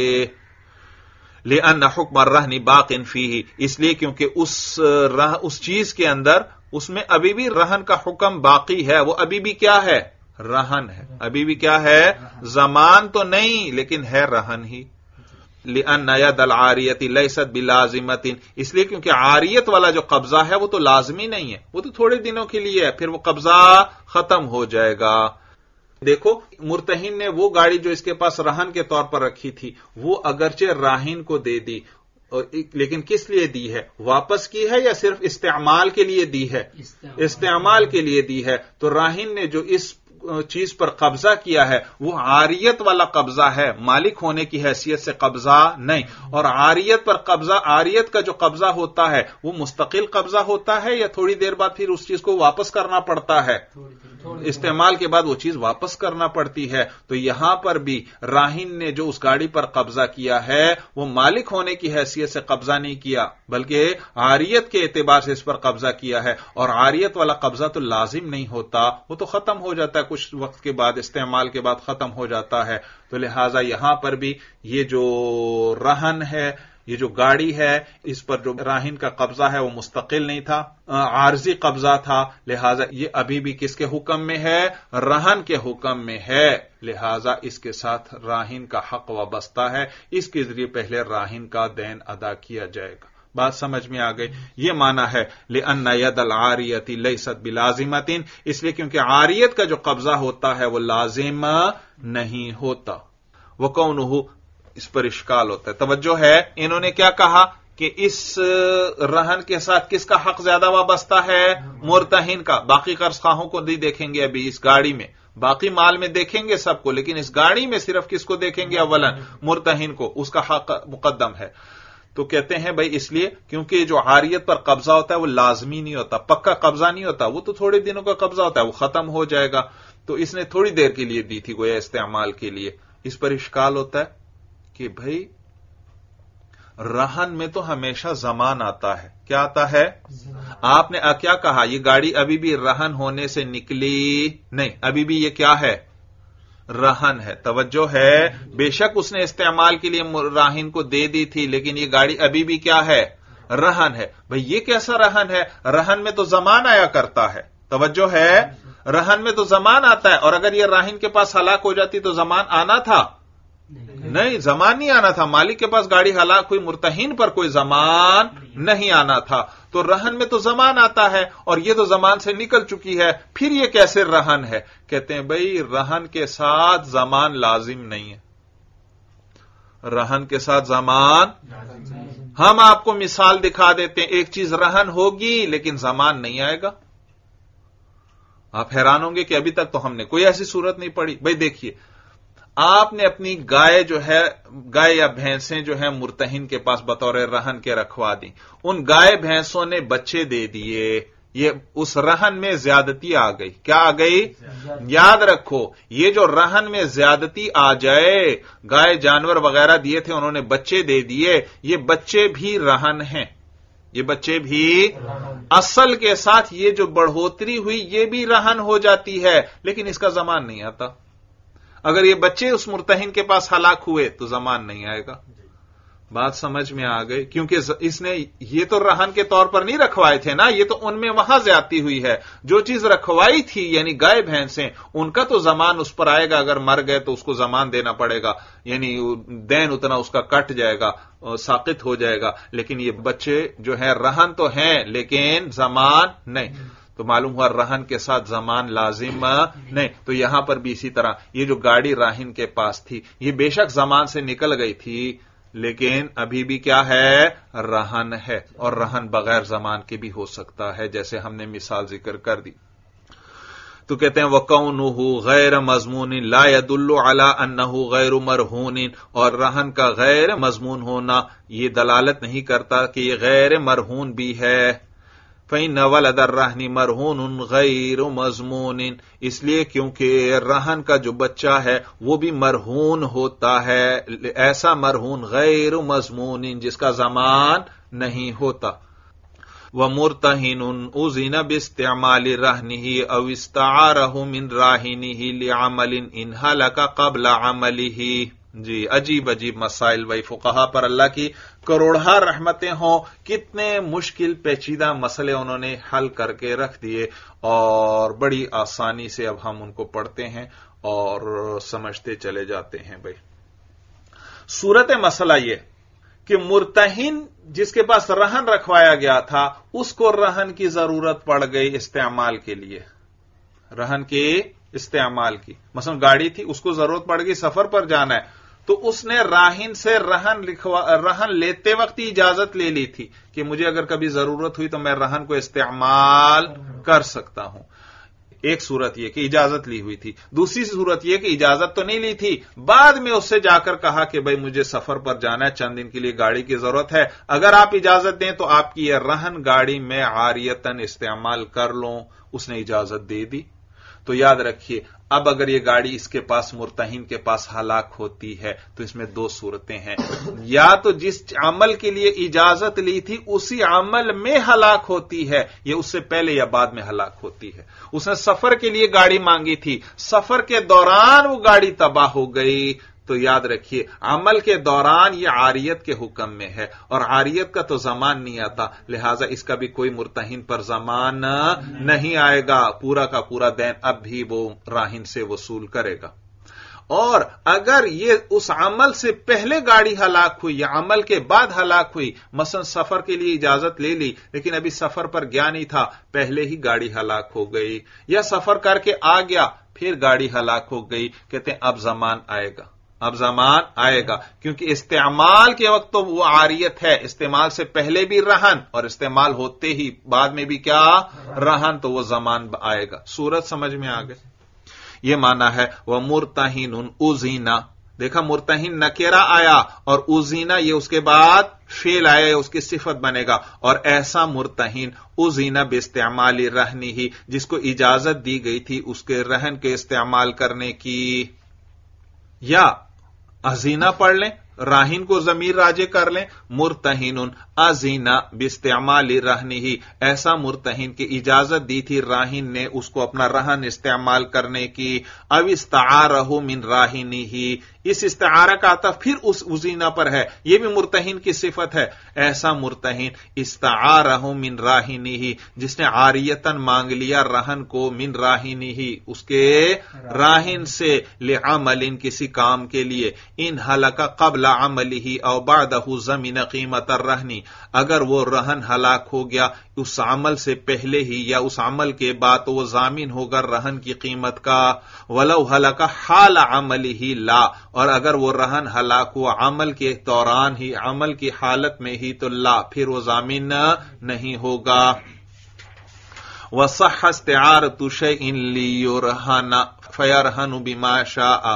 لِأَنَّ حُكْمَ الرَّهْنِ بَاقٍ فِيهِ, اس لیے کیونکہ اس چیز کے اندر اس میں ابھی بھی رہن کا حکم باقی ہے, وہ ابھی بھی کیا ہے رہن ہے, ابھی بھی کیا ہے زمان تو نہیں لیکن ہے رہن ہی. لِأَنَّ يَدَ الْعَارِيَةِ لَيْسَتْ بِلَازِمَةٍ, اس لیے کیونکہ عاریت والا جو قبضہ ہے وہ تو لازمی نہیں ہے, وہ تو تھوڑے دنوں کے لیے ہے, پھر وہ قبضہ ختم ہو جائے گا. دیکھو مرتہن نے وہ گاڑی جو اس کے پاس رہن کے طور پر رکھی تھی وہ اگرچہ راہن کو دے دی, لیکن کس لیے دی ہے؟ واپس کی ہے یا صرف استعمال کے لیے دی ہے؟ استعمال کے لیے دی ہے. تو راہن نے جو اس چیز پر قبضہ کیا ہے وہ عاریت والا قبضہ ہے, مالک ہونے کی حیثیت سے قبضہ نہیں. اور عاریت پر قبضہ, عاریت کا جو قبضہ ہوتا ہے وہ مستقل قبضہ ہوتا ہے یا تھوڑی دیر بعد پھر اس چیز کو واپس کرنا پڑتا ہے؟ استعمال کے بعد وہ چیز واپس کرنا پڑتی ہے. تو یہاں پر بھی راہن نے جو اس گاڑی پر قبضہ کیا ہے وہ مالک ہونے کی حیثیت سے قبضہ نہیں کیا بلکہ عاریت کے اعتبار سے اس پر قبضہ کیا ہے. اور عاریت والا قبضہ تو لازم نہیں ہوتا, وہ تو ختم ہو جاتا ہے کچھ وقت کے بعد, استعمال کے بعد ختم ہو جاتا ہے. تو لہٰذا یہاں پر بھی یہ جو رہن ہے یہ جو گاڑی ہے اس پر جو راہن کا قبضہ ہے وہ مستقل نہیں تھا، عارضی قبضہ تھا، لہذا یہ ابھی بھی کس کے حکم میں ہے؟ رہن کے حکم میں ہے، لہذا اس کے ساتھ راہن کا حق وابستہ ہے، اس کے ذریعے پہلے راہن کا دین ادا کیا جائے گا۔ بات سمجھ میں آ گئی؟ یہ معنی ہے لأن ید العاریۃ لیست بلازمۃ، اس لیے کیونکہ عاریت کا جو قبضہ ہوتا ہے وہ لازم نہیں ہوتا۔ وکونہ، اس پر اشکال ہوتا ہے، توجہ ہے، انہوں نے کیا کہا کہ اس رہن کے ساتھ کس کا حق زیادہ وابستہ ہے؟ مرتہن کا۔ باقی قرض خواہوں کو نہیں دیکھیں گے ابھی اس گاڑی میں، باقی مال میں دیکھیں گے سب کو، لیکن اس گاڑی میں صرف کس کو دیکھیں گے؟ اولا مرتہن کو، اس کا حق مقدم ہے۔ تو کہتے ہیں بھائی اس لیے کیونکہ جو عاریت پر قبضہ ہوتا ہے وہ لازمی نہیں ہوتا، پکا قبضہ نہیں ہوتا، وہ تو تھوڑے دنوں کا قبضہ ہوتا ہے، وہ ختم ہو جائے گا، تو اس نے تھوڑی دیر کے لیے دی تھی گویا استعمال کے لیے۔ اس پر اشکال ہوتا ہے کہ بھائی رہن میں تو ہمیشہ زمان آتا ہے، کیا آتا ہے؟ آپ نے کیا کہا؟ یہ گاڑی ابھی بھی رہن ہونے سے نکلی نہیں، ابھی بھی یہ کیا ہے؟ رہن ہے۔ توجہ ہے، بے شک اس نے استعمال کے لیے راہن کو دے دی تھی، لیکن یہ گاڑی ابھی بھی کیا ہے؟ رہن ہے۔ بھئی یہ کیسا رہن ہے؟ رہن میں تو زمان آیا کرتا ہے، توجہ ہے، رہن میں تو زمان آتا ہے، اور اگر یہ راہن کے پاس ہلاک ہو جاتی تو زمان آنا تھا؟ نہیں، زمان نہیں آنا تھا، مالک کے پاس گاڑی ہلاک ہوئی، مرتہن پر کوئی زمان نہیں آنا تھا، تو رہن میں تو زمان آتا ہے، اور یہ تو زمان سے نکل چکی ہے، پھر یہ کیسے رہن ہے؟ کہتے ہیں بھئی رہن کے ساتھ زمان لازم نہیں ہے، رہن کے ساتھ زمان، ہم آپ کو مثال دکھا دیتے ہیں، ایک چیز رہن ہوگی لیکن زمان نہیں آئے گا۔ آپ حیران ہوں گے کہ ابھی تک تو ہم نے کوئی ایسی صورت نہیں پڑھی۔ بھئی دیکھیے، آپ نے اپنی گائے جو ہے، گائے یا بھینسیں جو ہیں مرتہن کے پاس بطور رہن کے رکھوا دی، ان گائے بھینسوں نے بچے دے دیے، یہ اس رہن میں زیادتی آ گئی، کیا آ گئی؟ یاد رکھو، یہ جو رہن میں زیادتی آ جائے، گائے جانور وغیرہ دیے تھے، انہوں نے بچے دے دیے، یہ بچے بھی رہن ہیں، یہ بچے بھی اصل کے ساتھ یہ جو بڑھوتری ہوئی یہ بھی رہن ہو جاتی ہے، لیکن اس کا زمان نہیں آتا۔ اگر یہ بچے اس مرتہن کے پاس ہلاک ہوئے تو زمان نہیں آئے گا۔ بات سمجھ میں آ گئی؟ کیونکہ اس نے یہ تو رہن کے طور پر نہیں رکھوائے تھے نا، یہ تو ان میں وہاں زیادتی ہوئی ہے، جو چیز رکھوائی تھی یعنی گائے بھینسیں، ان کا تو زمان اس پر آئے گا، اگر مر گئے تو اس کو زمان دینا پڑے گا، یعنی دین اتنا اس کا کٹ جائے گا، ساقط ہو جائے گا، لیکن یہ بچے جو ہیں رہن تو ہیں لیکن زمان نہیں، تو معلوم ہوا رہن کے ساتھ زمان لازم نہیں۔ تو یہاں پر بھی اسی طرح یہ جو گاڑی راہن کے پاس تھی یہ بے شک زمان سے نکل گئی تھی، لیکن ابھی بھی کیا ہے؟ رہن ہے، اور رہن بغیر زمان کے بھی ہو سکتا ہے، جیسے ہم نے مثال ذکر کر دی۔ تو کہتے ہیں وَكَوْنُهُ غَيْرَ مَضْمُونٍ لَا يَدُلُّ عَلَىٰ أَنَّهُ غَيْرُ مَرْهُونٍ، اور رہن کا غیر مضمون ہونا یہ دلالت نہیں کرتا کہ یہ غیر مرہون بھی ہے۔ فَإِنَّ وَلَدَ الرَّهْنِ مَرْهُونٌ غَيْرُ مَضْمُونٍ، اس لیے کیونکہ رہن کا جو بچہ ہے وہ بھی مرہون ہوتا ہے، ایسا مرہون غیر مضمون جس کا زمان نہیں ہوتا۔ وَمُرْتَهِنٌ أُذِنَ بِاسْتِعْمَالِ رَهْنِهِ أَوْ اسْتَعَارَهُ مِنْ رَاهِنِهِ لِعَمَلٍ إِنْ هَلَكَ قَبْلَ عَمَلِهِ۔ جی عجیب عجیب مسائل، بھائی فقہا پر اللہ کی کروڑہ رحمتیں ہوں، کتنے مشکل پیچیدہ مسئلے انہوں نے حل کر کے رکھ دیے، اور بڑی آسانی سے اب ہم ان کو پڑھتے ہیں اور سمجھتے چلے جاتے ہیں۔ بھائی صورت مسئلہ یہ کہ مرتہن جس کے پاس رہن رکھوایا گیا تھا اس کو رہن کی ضرورت پڑ گئی استعمال کے لیے، رہن کے استعمال کی، مثلا گاڑی تھی اس کو ضرورت پڑ گئی، سفر پر جانا ہے، تو اس نے راہن سے رہن لیتے وقت ہی اجازت لے لی تھی کہ مجھے اگر کبھی ضرورت ہوئی تو میں رہن کو استعمال کر سکتا ہوں۔ ایک صورت یہ کہ اجازت لی ہوئی تھی، دوسری صورت یہ کہ اجازت تو نہیں لی تھی، بعد میں اس سے جا کر کہا کہ بھائی مجھے سفر پر جانا ہے، چند دن کے لیے گاڑی کی ضرورت ہے، اگر آپ اجازت دیں تو آپ کی یہ رہن گاڑی میں عاریتاً استعمال کر لوں، اس نے اجازت دے دی۔ تو یاد رکھیے، اب اگر یہ گاڑی اس کے پاس مرتہن کے پاس ہلاک ہوتی ہے تو اس میں دو صورتیں ہیں، یا تو جس عمل کے لیے اجازت لی تھی اسی عمل میں ہلاک ہوتی ہے، یا اس سے پہلے یا بعد میں ہلاک ہوتی ہے۔ اس نے سفر کے لیے گاڑی مانگی تھی، سفر کے دوران وہ گاڑی تباہ ہو گئی، تو یاد رکھیے عمل کے دوران یہ عاریت کے حکم میں ہے، اور عاریت کا تو زمان نہیں آتا، لہذا اس کا بھی کوئی مرتہن پر زمان نہیں آئے گا، پورا کا پورا دین اب بھی وہ راہن سے وصول کرے گا۔ اور اگر یہ اس عمل سے پہلے گاڑی ہلاک ہوئی یا عمل کے بعد ہلاک ہوئی، مثلا سفر کے لیے اجازت لے لی لیکن ابھی سفر پر گیا نہیں تھا، پہلے ہی گاڑی ہلاک ہو گئی، یا سفر کر کے آ گیا پھر گاڑی ہلاک ہو گئی، کہتے ہیں اب زمان آئے گا، اب زمان آئے گا، کیونکہ استعمال کے وقت تو وہ عاریت ہے، استعمال سے پہلے بھی رہن اور استعمال ہوتے ہی بعد میں بھی کیا رہن، تو وہ زمان آئے گا۔ صورت سمجھ میں آ گئی؟ یہ معنی ہے وہ مرتہن اذینا، دیکھا مرتہن نکرہ آیا اور اذینا یہ اس کے بعد فعل آیا، اس کی صفت بنے گا، اور ایسا مرتہن اذینا باستعمال رہنہ ہی، جس کو اجازت دی گئی تھی اس کے رہن کے استعمال کرنے کی، یا اذینا پڑھ لیں، راہن کو ضمیر راجع کر لیں، مرتہن اذینا باستعمال رہنہ ہی، ایسا مرتہن کی اجازت دی تھی راہن نے اس کو اپنا رہن استعمال کرنے کی، او استعارہ من راہنہ ہی، اس استعارہ کا عطف پھر اس اذینا پر ہے، یہ بھی مرتہن کی صفت ہے، ایسا مرتہن استعارہ من راہنہ ہی، جس نے عاریتاً مانگ لیا رہن کو من راہنہ ہی، اس کے راہن سے، لعمل کسی کام کے لیے، ان ہلک قبل عملہ او بعدہ ضمن قیمت الرہن، اگر وہ رہن ہلاک ہو گیا اس عمل سے پہلے ہی یا اس عمل کے بعد تو وہ ضامن ہوگا رہن کی قیمت کا، ولو ہلک حال عملہ لا، اور اگر وہ رہن ہلاک ہوا عمل کے دوران ہی، عمل کی حالت میں ہی، تو لا، پھر وہ ضامن نہیں ہوگا۔ وصح استعارۃ شیء لیرہن فیرہن بما شاء،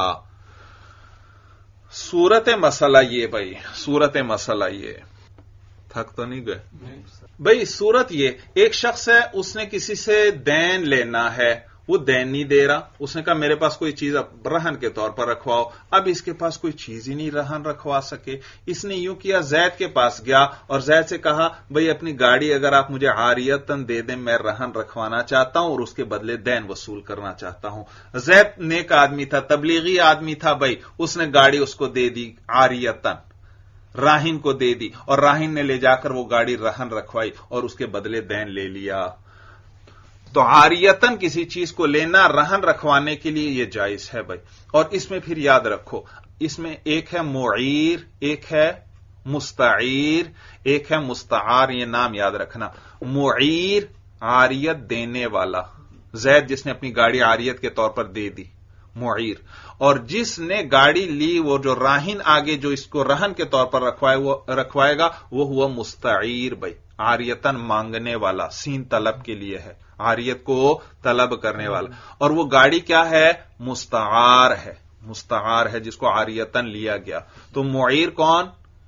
صورت مسئلہ یہ بھائی، صورت مسئلہ یہ، تھک تو نہیں گئے بھائی؟ صورت یہ، ایک شخص ہے، اس نے کسی سے دین لینا ہے، وہ دین نہیں دے رہا، اس نے کہا میرے پاس کوئی چیز رہن کے طور پر رکھواؤ، اب اس کے پاس کوئی چیز ہی نہیں رہن رکھوا سکے، اس نے یوں کیا، زید کے پاس گیا اور زید سے کہا بھئی اپنی گاڑی اگر آپ مجھے عاریتاً دے دیں، میں رہن رکھوانا چاہتا ہوں اور اس کے بدلے دین وصول کرنا چاہتا ہوں۔ زید نیک آدمی تھا، تبلیغی آدمی تھا بھائی، اس نے گاڑی اس کو دے دی عاریتاً، راہن کو دے دی، اور راہن نے لے جا کر وہ گاڑی رہن رکھوائی اور اس کے بدلے دین لے لیا۔ تو عاریتاً کسی چیز کو لینا رہن رکھوانے کے لیے یہ جائز ہے بھائی، اور اس میں پھر یاد رکھو، اس میں ایک ہے معیر، ایک ہے مستعیر، ایک ہے مستعار، یہ نام یاد رکھنا۔ معیر عاریت دینے والا، زید جس نے اپنی گاڑی عاریت کے طور پر دے دی، معیر، اور جس نے گاڑی لی وہ جو راہن آگے جو اس کو رہن کے طور پر رکھوائے گا وہ ہوا مستعیر بھائی، عاریتاً مانگنے والا، سین طلب کے لیے ہے، عاریت کو طلب کرنے والا، اور وہ گاڑی کیا ہے؟ مستعار ہے، مستعار ہے جس کو عاریتاً لیا گیا۔ تو معیر کون؟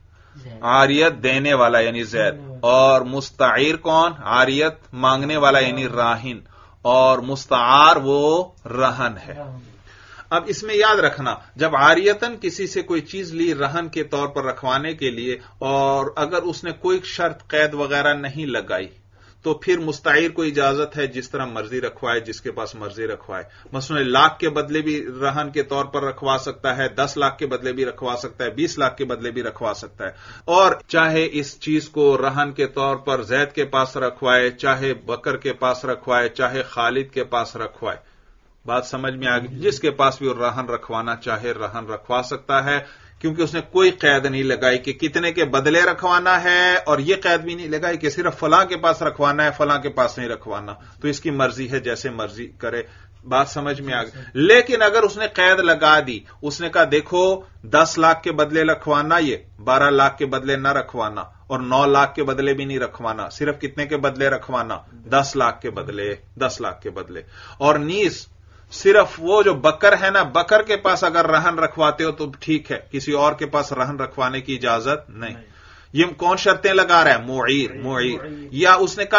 عاریت دینے والا یعنی زید، اور مستعیر کون؟ عاریت مانگنے والا یعنی راہن، اور مستعار وہ رہن ہے۔ اب اس میں یاد رکھنا، جب عاریتاً کسی سے کوئی چیز لی رہن کے طور پر رکھوانے کے لیے، اور اگر اس نے کوئی شرط قید وغیرہ نہیں لگائی، تو پھر مستعیر کو اجازت ہے جس طرح مرضی رکھوائے، جس کے پاس مرضی رکھوائے، مثلا 1 لاکھ کے بدلے بھی رہن کے طور پر رکھوا سکتا ہے، 10 لاکھ کے بدلے بھی رکھوا سکتا ہے، 20 لاکھ کے بدلے بھی رکھوا سکتا ہے، اور چاہے اس چیز کو رہن کے طور پر زید کے پاس رکھوائے، چاہے بکر کے پاس رکھوائے، چاہے خالد کے پاس رکھوائے، بات سمجھ میں آ گئی؟ جس کے پاس بھی وہ رہن رکھوانا چاہے رہن رکھوا سکتا ہے، کیونکہ اس نے کوئی قید نہیں لگائی کہ کتنے کے بدلے رکھوانا ہے، اور یہ قید بھی نہیں لگائی کہ صرف فلاں کے پاس رکھوانا ہے، فلاں کے پاس نہیں رکھوانا، تو اس کی مرضی ہے جیسے مرضی کرے، بات سمجھ میں آ گئی؟ لیکن اگر اس نے قید لگا دی، اس نے کہا دیکھو 10 لاکھ کے بدلے رکھوانا، یہ 12 لاکھ کے بدلے نہ رکھوانا، اور 9 لاکھ کے بدلے بھی نہیں رکھوانا، صرف کتنے کے بدلے رکھوانا؟ 10 لاکھ کے بدلے، 10 لاکھ کے بدلے، اور نیز صرف وہ جو بکر ہے نا، بکر کے پاس اگر رہن رکھواتے ہو تو ٹھیک ہے، کسی اور کے پاس رہن رکھوانے کی اجازت نہیں۔ یہ کون شرطیں لگا رہا ہے؟ معیر۔ یا اس نے کہا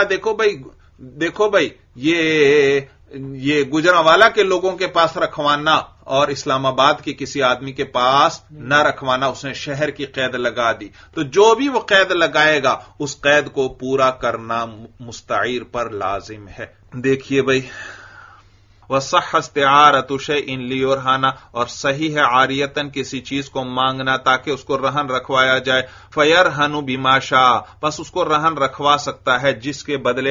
دیکھو بھائی یہ گجرانوالا کے لوگوں کے پاس رکھوانا اور اسلام آباد کے کسی آدمی کے پاس نہ رکھوانا، اس نے شہر کی قید لگا دی، تو جو بھی وہ قید لگائے گا اس قید کو پورا کرنا مستعیر پر لازم ہے۔ دیکھیے بھائی، वसह इस्तिआरतु शैइन लियुरहाना, और सही है आरियतन किसी चीज को मांगना ताकि उसको रहन रखवाया जाए। फयरहनु बिमा शा, बस उसको रहन रखवा सकता है जिसके बदले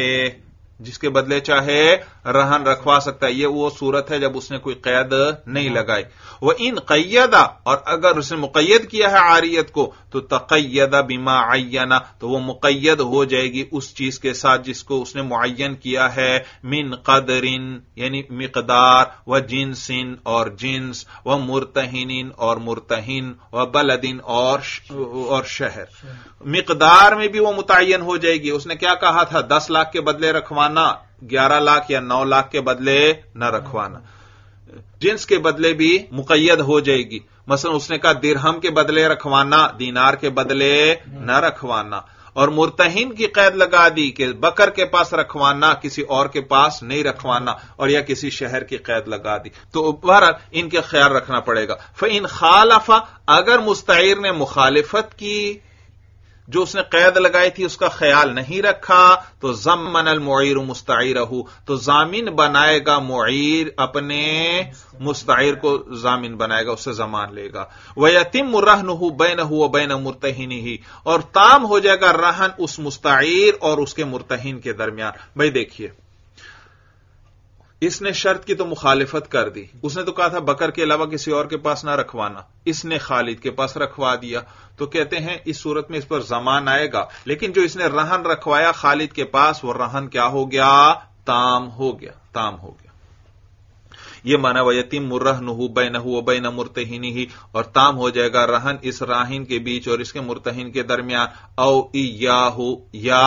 चाहे रहन रखवा सकता है। ये वो सूरत है जब उसने कोई कैद नहीं लगाई। वह इन क़य्यदा, और अगर उसने मुक़य्यद किया है आरियत को तो तक़य्यदा बिमा अय्यना, तो वो मुक़य्यद हो जाएगी उस चीज के साथ जिसको उसने मुअय्यन किया है। मिन क़दरिन यानी मिक़दार, व जिन्सिन और जिन्स, व मुर्तहिनिन और मुर्तहिन, व बलदिन और शहर। मिक़दार में भी वो मुतय्यन हो जाएगी। उसने क्या कहा था, 10 लाख के बदले रखवाना, 11 लाख या 9 लाख के बदले न रखवाना। जिन्स के बदले भी मुक़य्यद हो जाएगी। मसलन उसने कहा दिरहम के बदले रखवाना, दीनार के बदले न रखवाना। और मुर्तहिन की कैद लगा दी कि बकर के पास रखवाना, किसी और के पास नहीं रखवाना, और या किसी शहर की कैद लगा दी। तो बहरहाल इनके ख्याल रखना पड़ेगा। फ़इन खालफा, अगर मुस्तईर ने मुखालिफत की, जो उसने कैद लगाई थी उसका ख्याल नहीं रखा, तो ज़म्मन अल मुईर मुस्तईरहु, तो जामिन बनाएगा मुईर अपने मुस्तईर को, जामिन बनाएगा, उससे जमान लेगा। वयतिम्मु रहनुहु बैनहु व बैन मुर्तहिनिही, और ताम हो जाएगा रहन उस मुस्तईर और उसके मुर्तहिन के दरमियान। भाई देखिए, इसने शर्त की तो मुखालिफत कर दी। उसने तो कहा था बकर के अलावा किसी और के पास ना रखवाना, इसने खालिद के पास रखवा दिया। तो कहते हैं इस सूरत में इस पर जमान आएगा, लेकिन जो इसने रहन रखवाया खालिद के पास, वो रहन क्या हो गया, ताम हो गया। ये माना वयतिम्मु रहनुहु बैनहु व बैन मुर्तहिनिही, और ताम हो जाएगा रहन इस राहिन के बीच और इसके मुर्तहिन के दरमियान। औ इय्याहु, या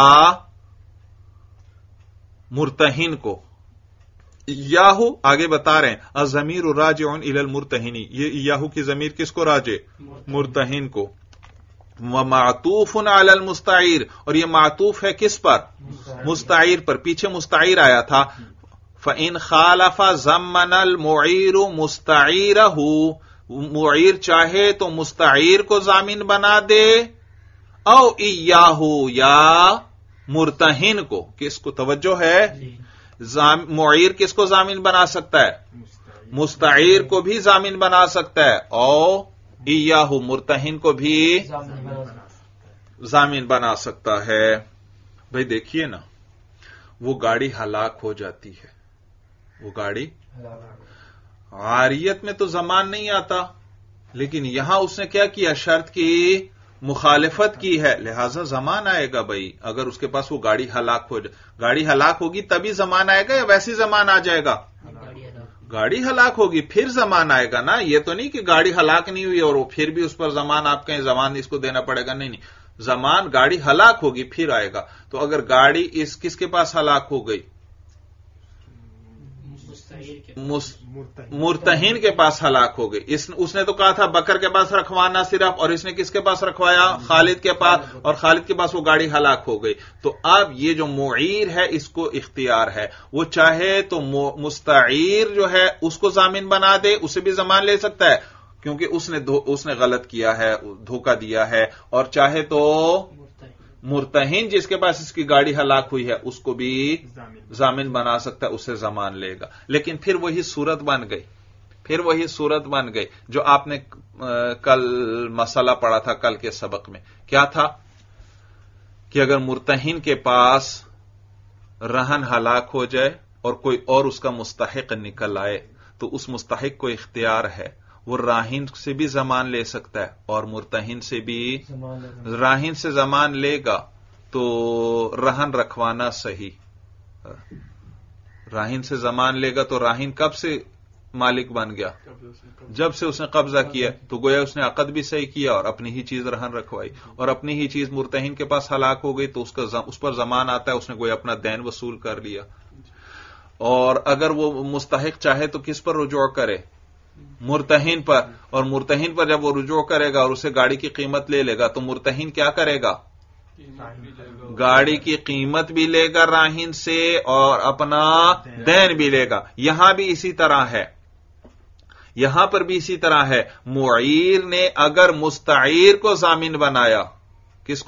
मुर्तहिन को, याहू आगे बता रहे हैं अज़मीर राजिउन इलल मुर्तहिनी, ये याहू की जमीर किसको राजे, मुर्तहिन को। व मातूफुन अलल मुस्तईर, और ये मातूफ है किस पर, मुस्तईर पर। पीछे मुस्तईर आया था। फ़इन खालफा ज़म्मनल मुईर मुस्तईरहु, मुईर चाहे तो मुस्तईर को जामिन बना दे, औ इय्याहु या मुर्तहिन को। किसको तवज्जो है, मुईर किसको जामिन बना सकता है, मुस्तईर को भी जामिन बना सकता है, और इय्याहु मुर्तहिन को भी जामिन बना सकता है। भाई देखिए ना, वो गाड़ी हलाक हो जाती है, वो गाड़ी आरियत में तो जमान नहीं आता, लेकिन यहां उसने क्या किया, शर्त की मुखालिफत की है, लिहाजा जमान आएगा। भाई अगर उसके पास वो गाड़ी हलाक हो जाए, गाड़ी हलाक होगी तभी जमान आएगा या वैसे जमान आ जाएगा, गाड़ी हलाक होगी फिर जमान आएगा ना। ये तो नहीं कि गाड़ी हलाक नहीं हुई और वो फिर भी उस पर जमान, आप कहें जमान इसको देना पड़ेगा, नहीं, जमान गाड़ी हलाक होगी फिर आएगा। तो अगर गाड़ी इस किसके पास हलाक हो गई, मुर्तहिन के पास हलाक हो गई। उसने तो कहा था बकर के पास रखवाना सिर्फ, और इसने किसके पास रखवाया, खालिद के पास, और खालिद के पास वो गाड़ी हलाक हो गई। तो अब ये जो मुईर है इसको इख्तियार है, वो चाहे तो मुस्तईर जो है उसको जामिन बना दे, उसे भी जमान ले सकता है क्योंकि उसने गलत किया है, धोखा दिया है, और चाहे तो मुर्तहिन जिसके पास इसकी गाड़ी हलाक हुई है उसको भी जामिन बना सकता है, उससे जमान लेगा। लेकिन फिर वही सूरत बन गई जो आपने कल मसला पढ़ा था, कल के सबक में क्या था कि अगर मुर्तहिन के पास रहन हलाक हो जाए और कोई और उसका मुस्तहिक निकल आए, तो उस मुस्तहिक को इख्तियार है, वो राहिन से भी जमान ले सकता है और मुर्तहिन से भी। राहिन से जमान लेगा तो रहन रखवाना सही, राहिन से जमान लेगा तो राहिन कब से मालिक बन गया, जब से उसने कब्जा किया। तो गोया उसने अकद भी सही किया और अपनी ही चीज रहन रखवाई, और अपनी ही चीज मुर्तहिन के पास हलाक हो गई तो उस पर जमान आता है, उसने गोया अपना दैन वसूल कर लिया। और अगर वो मुस्तहिक चाहे तो किस पर रुजू करे, मुर्तहिन पर, और मुर्तहिन पर जब वो रुजू करेगा और उसे गाड़ी की कीमत ले लेगा तो मुर्तहिन क्या करेगा, गाड़ी की कीमत भी लेगा राहिन से और अपना दैन भी लेगा। यहां भी इसी तरह है, यहां पर भी इसी तरह है। मुईर ने अगर मुस्तईर को जामिन बनाया, किसको,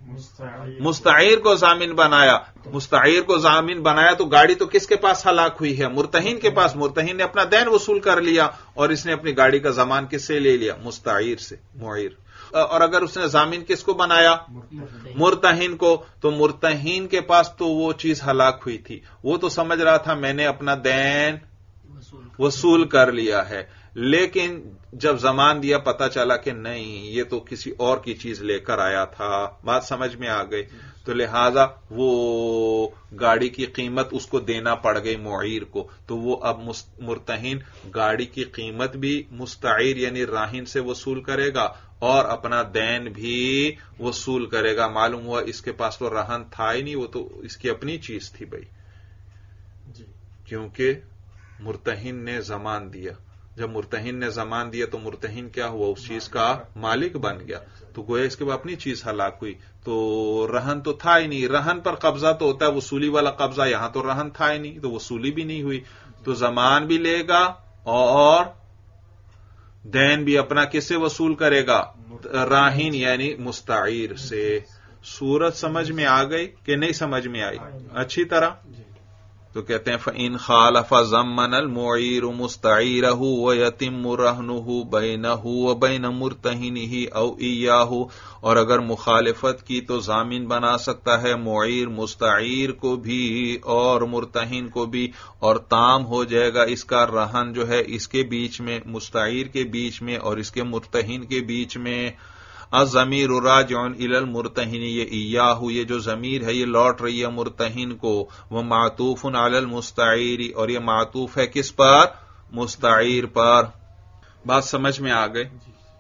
مستعیر کو ضامن بنایا. مستعیر کو ضامن بنایا تو گاڑی تو کس کے پاس ہلاک ہوئی ہے؟ مرتہین کے پاس. مرتہین نے اپنا دین وصول کر لیا اور اس نے اپنی گاڑی کا ضمان کس سے لے لیا؟ مستعیر سے. معیر. اور اگر اس نے ضامن کس کو بنایا؟ مرتہین کو. تو مرتہین کے پاس تو وہ چیز ہلاک ہوئی تھی، وہ تو سمجھ رہا تھا میں نے اپنا دین وصول کر لیا ہے، لیکن جب ضمان دیا پتا چلا کہ نہیں، یہ تو کسی اور کی چیز لے کر آیا تھا. بات سمجھ میں آ گئی. تو لہذا وہ گاڑی کی قیمت اس کو دینا پڑ گئی معیر کو. تو وہ اب مرتہین گاڑی کی قیمت بھی مستعیر یعنی راہن سے وصول کرے گا اور اپنا دین بھی وصول کرے گا. معلوم ہوا اس کے پاس تو رہن تھا ہی نہیں، وہ تو اس کی اپنی چیز تھی بھائی، کیونکہ مرتہن نے ضمان دیا. جب مرتہن نے ضمان دیا تو مرتہن کیا ہوا؟ اس چیز کا مالک بن گیا. تو گویا اس کے بعد اپنی چیز ہلاک ہوئی. تو رہن تو تھا ہی نہیں. رہن پر قبضہ تو ہوتا ہے وصولی والا قبضہ، یہاں تو رہن تھا ہی نہیں، تو وصولی بھی نہیں ہوئی. تو ضمان بھی لے گا اور دین بھی اپنا کس سے وصول کرے گا؟ راہن یعنی مستعیر سے. صورت سمجھ میں آ گئی کہ نہیں سمجھ میں آئی اچھی طرح؟ تو کہتے ہیں فَإِنْ خَالَفَ ضَمَّنَ الْمُعِيرُ مُسْتَعِيرَهُ وَيَتِمُّ رَهْنُهُ بَيْنَهُ وَبَيْنَ مُرْتَهِنِهِ أَوْ إِيَّاهُ. اور اگر مخالفت کی تو ضامن بنا سکتا ہے معیر مستعیر کو بھی اور مرتہن کو بھی، اور تام ہو جائے گا اس کا رہن جو ہے اس کے بیچ میں، مستعیر کے بیچ میں اور اس کے مرتہن کے بیچ میں. الضمیر راجع الی المرتہن، یہ ایاہ، یہ جو ضمیر ہے یہ لوٹ رہی ہے مرتہن کو. وہ معطوف علی المستعیر، اور یہ معطوف ہے کس پر؟ مستعیر پر. بات سمجھ میں آ گئی؟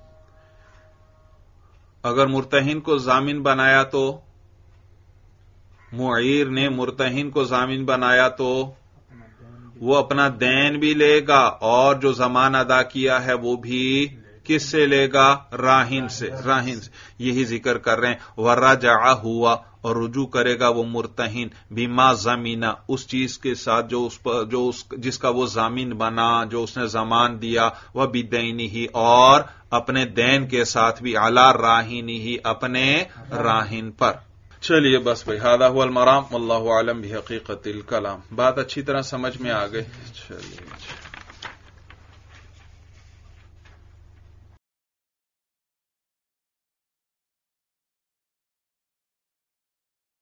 اگر مرتہن کو ضامن بنایا تو معیر نے مرتہن کو ضامن بنایا تو وہ اپنا دین بھی لے گا اور جو ضمان ادا کیا ہے وہ بھی کس سے لے گا؟ راہن سے. راہن سے. یہی ذکر کر رہے ہیں. ورجع ہوا، اور رجوع کرے گا وہ مرتہن بما ضمینہ، اس چیز کے ساتھ جس کا وہ ضامن بنا، جو اس نے ضمان دیا، وبدینہ، اور اپنے دین کے ساتھ بھی، علی راہنہ، اپنے راہن پر. چلیے بس بھائی، ھذا ھو المرام واللہ اعلم بحقیقت الکلام. بات اچھی طرح سمجھ میں آ گئی. چلیے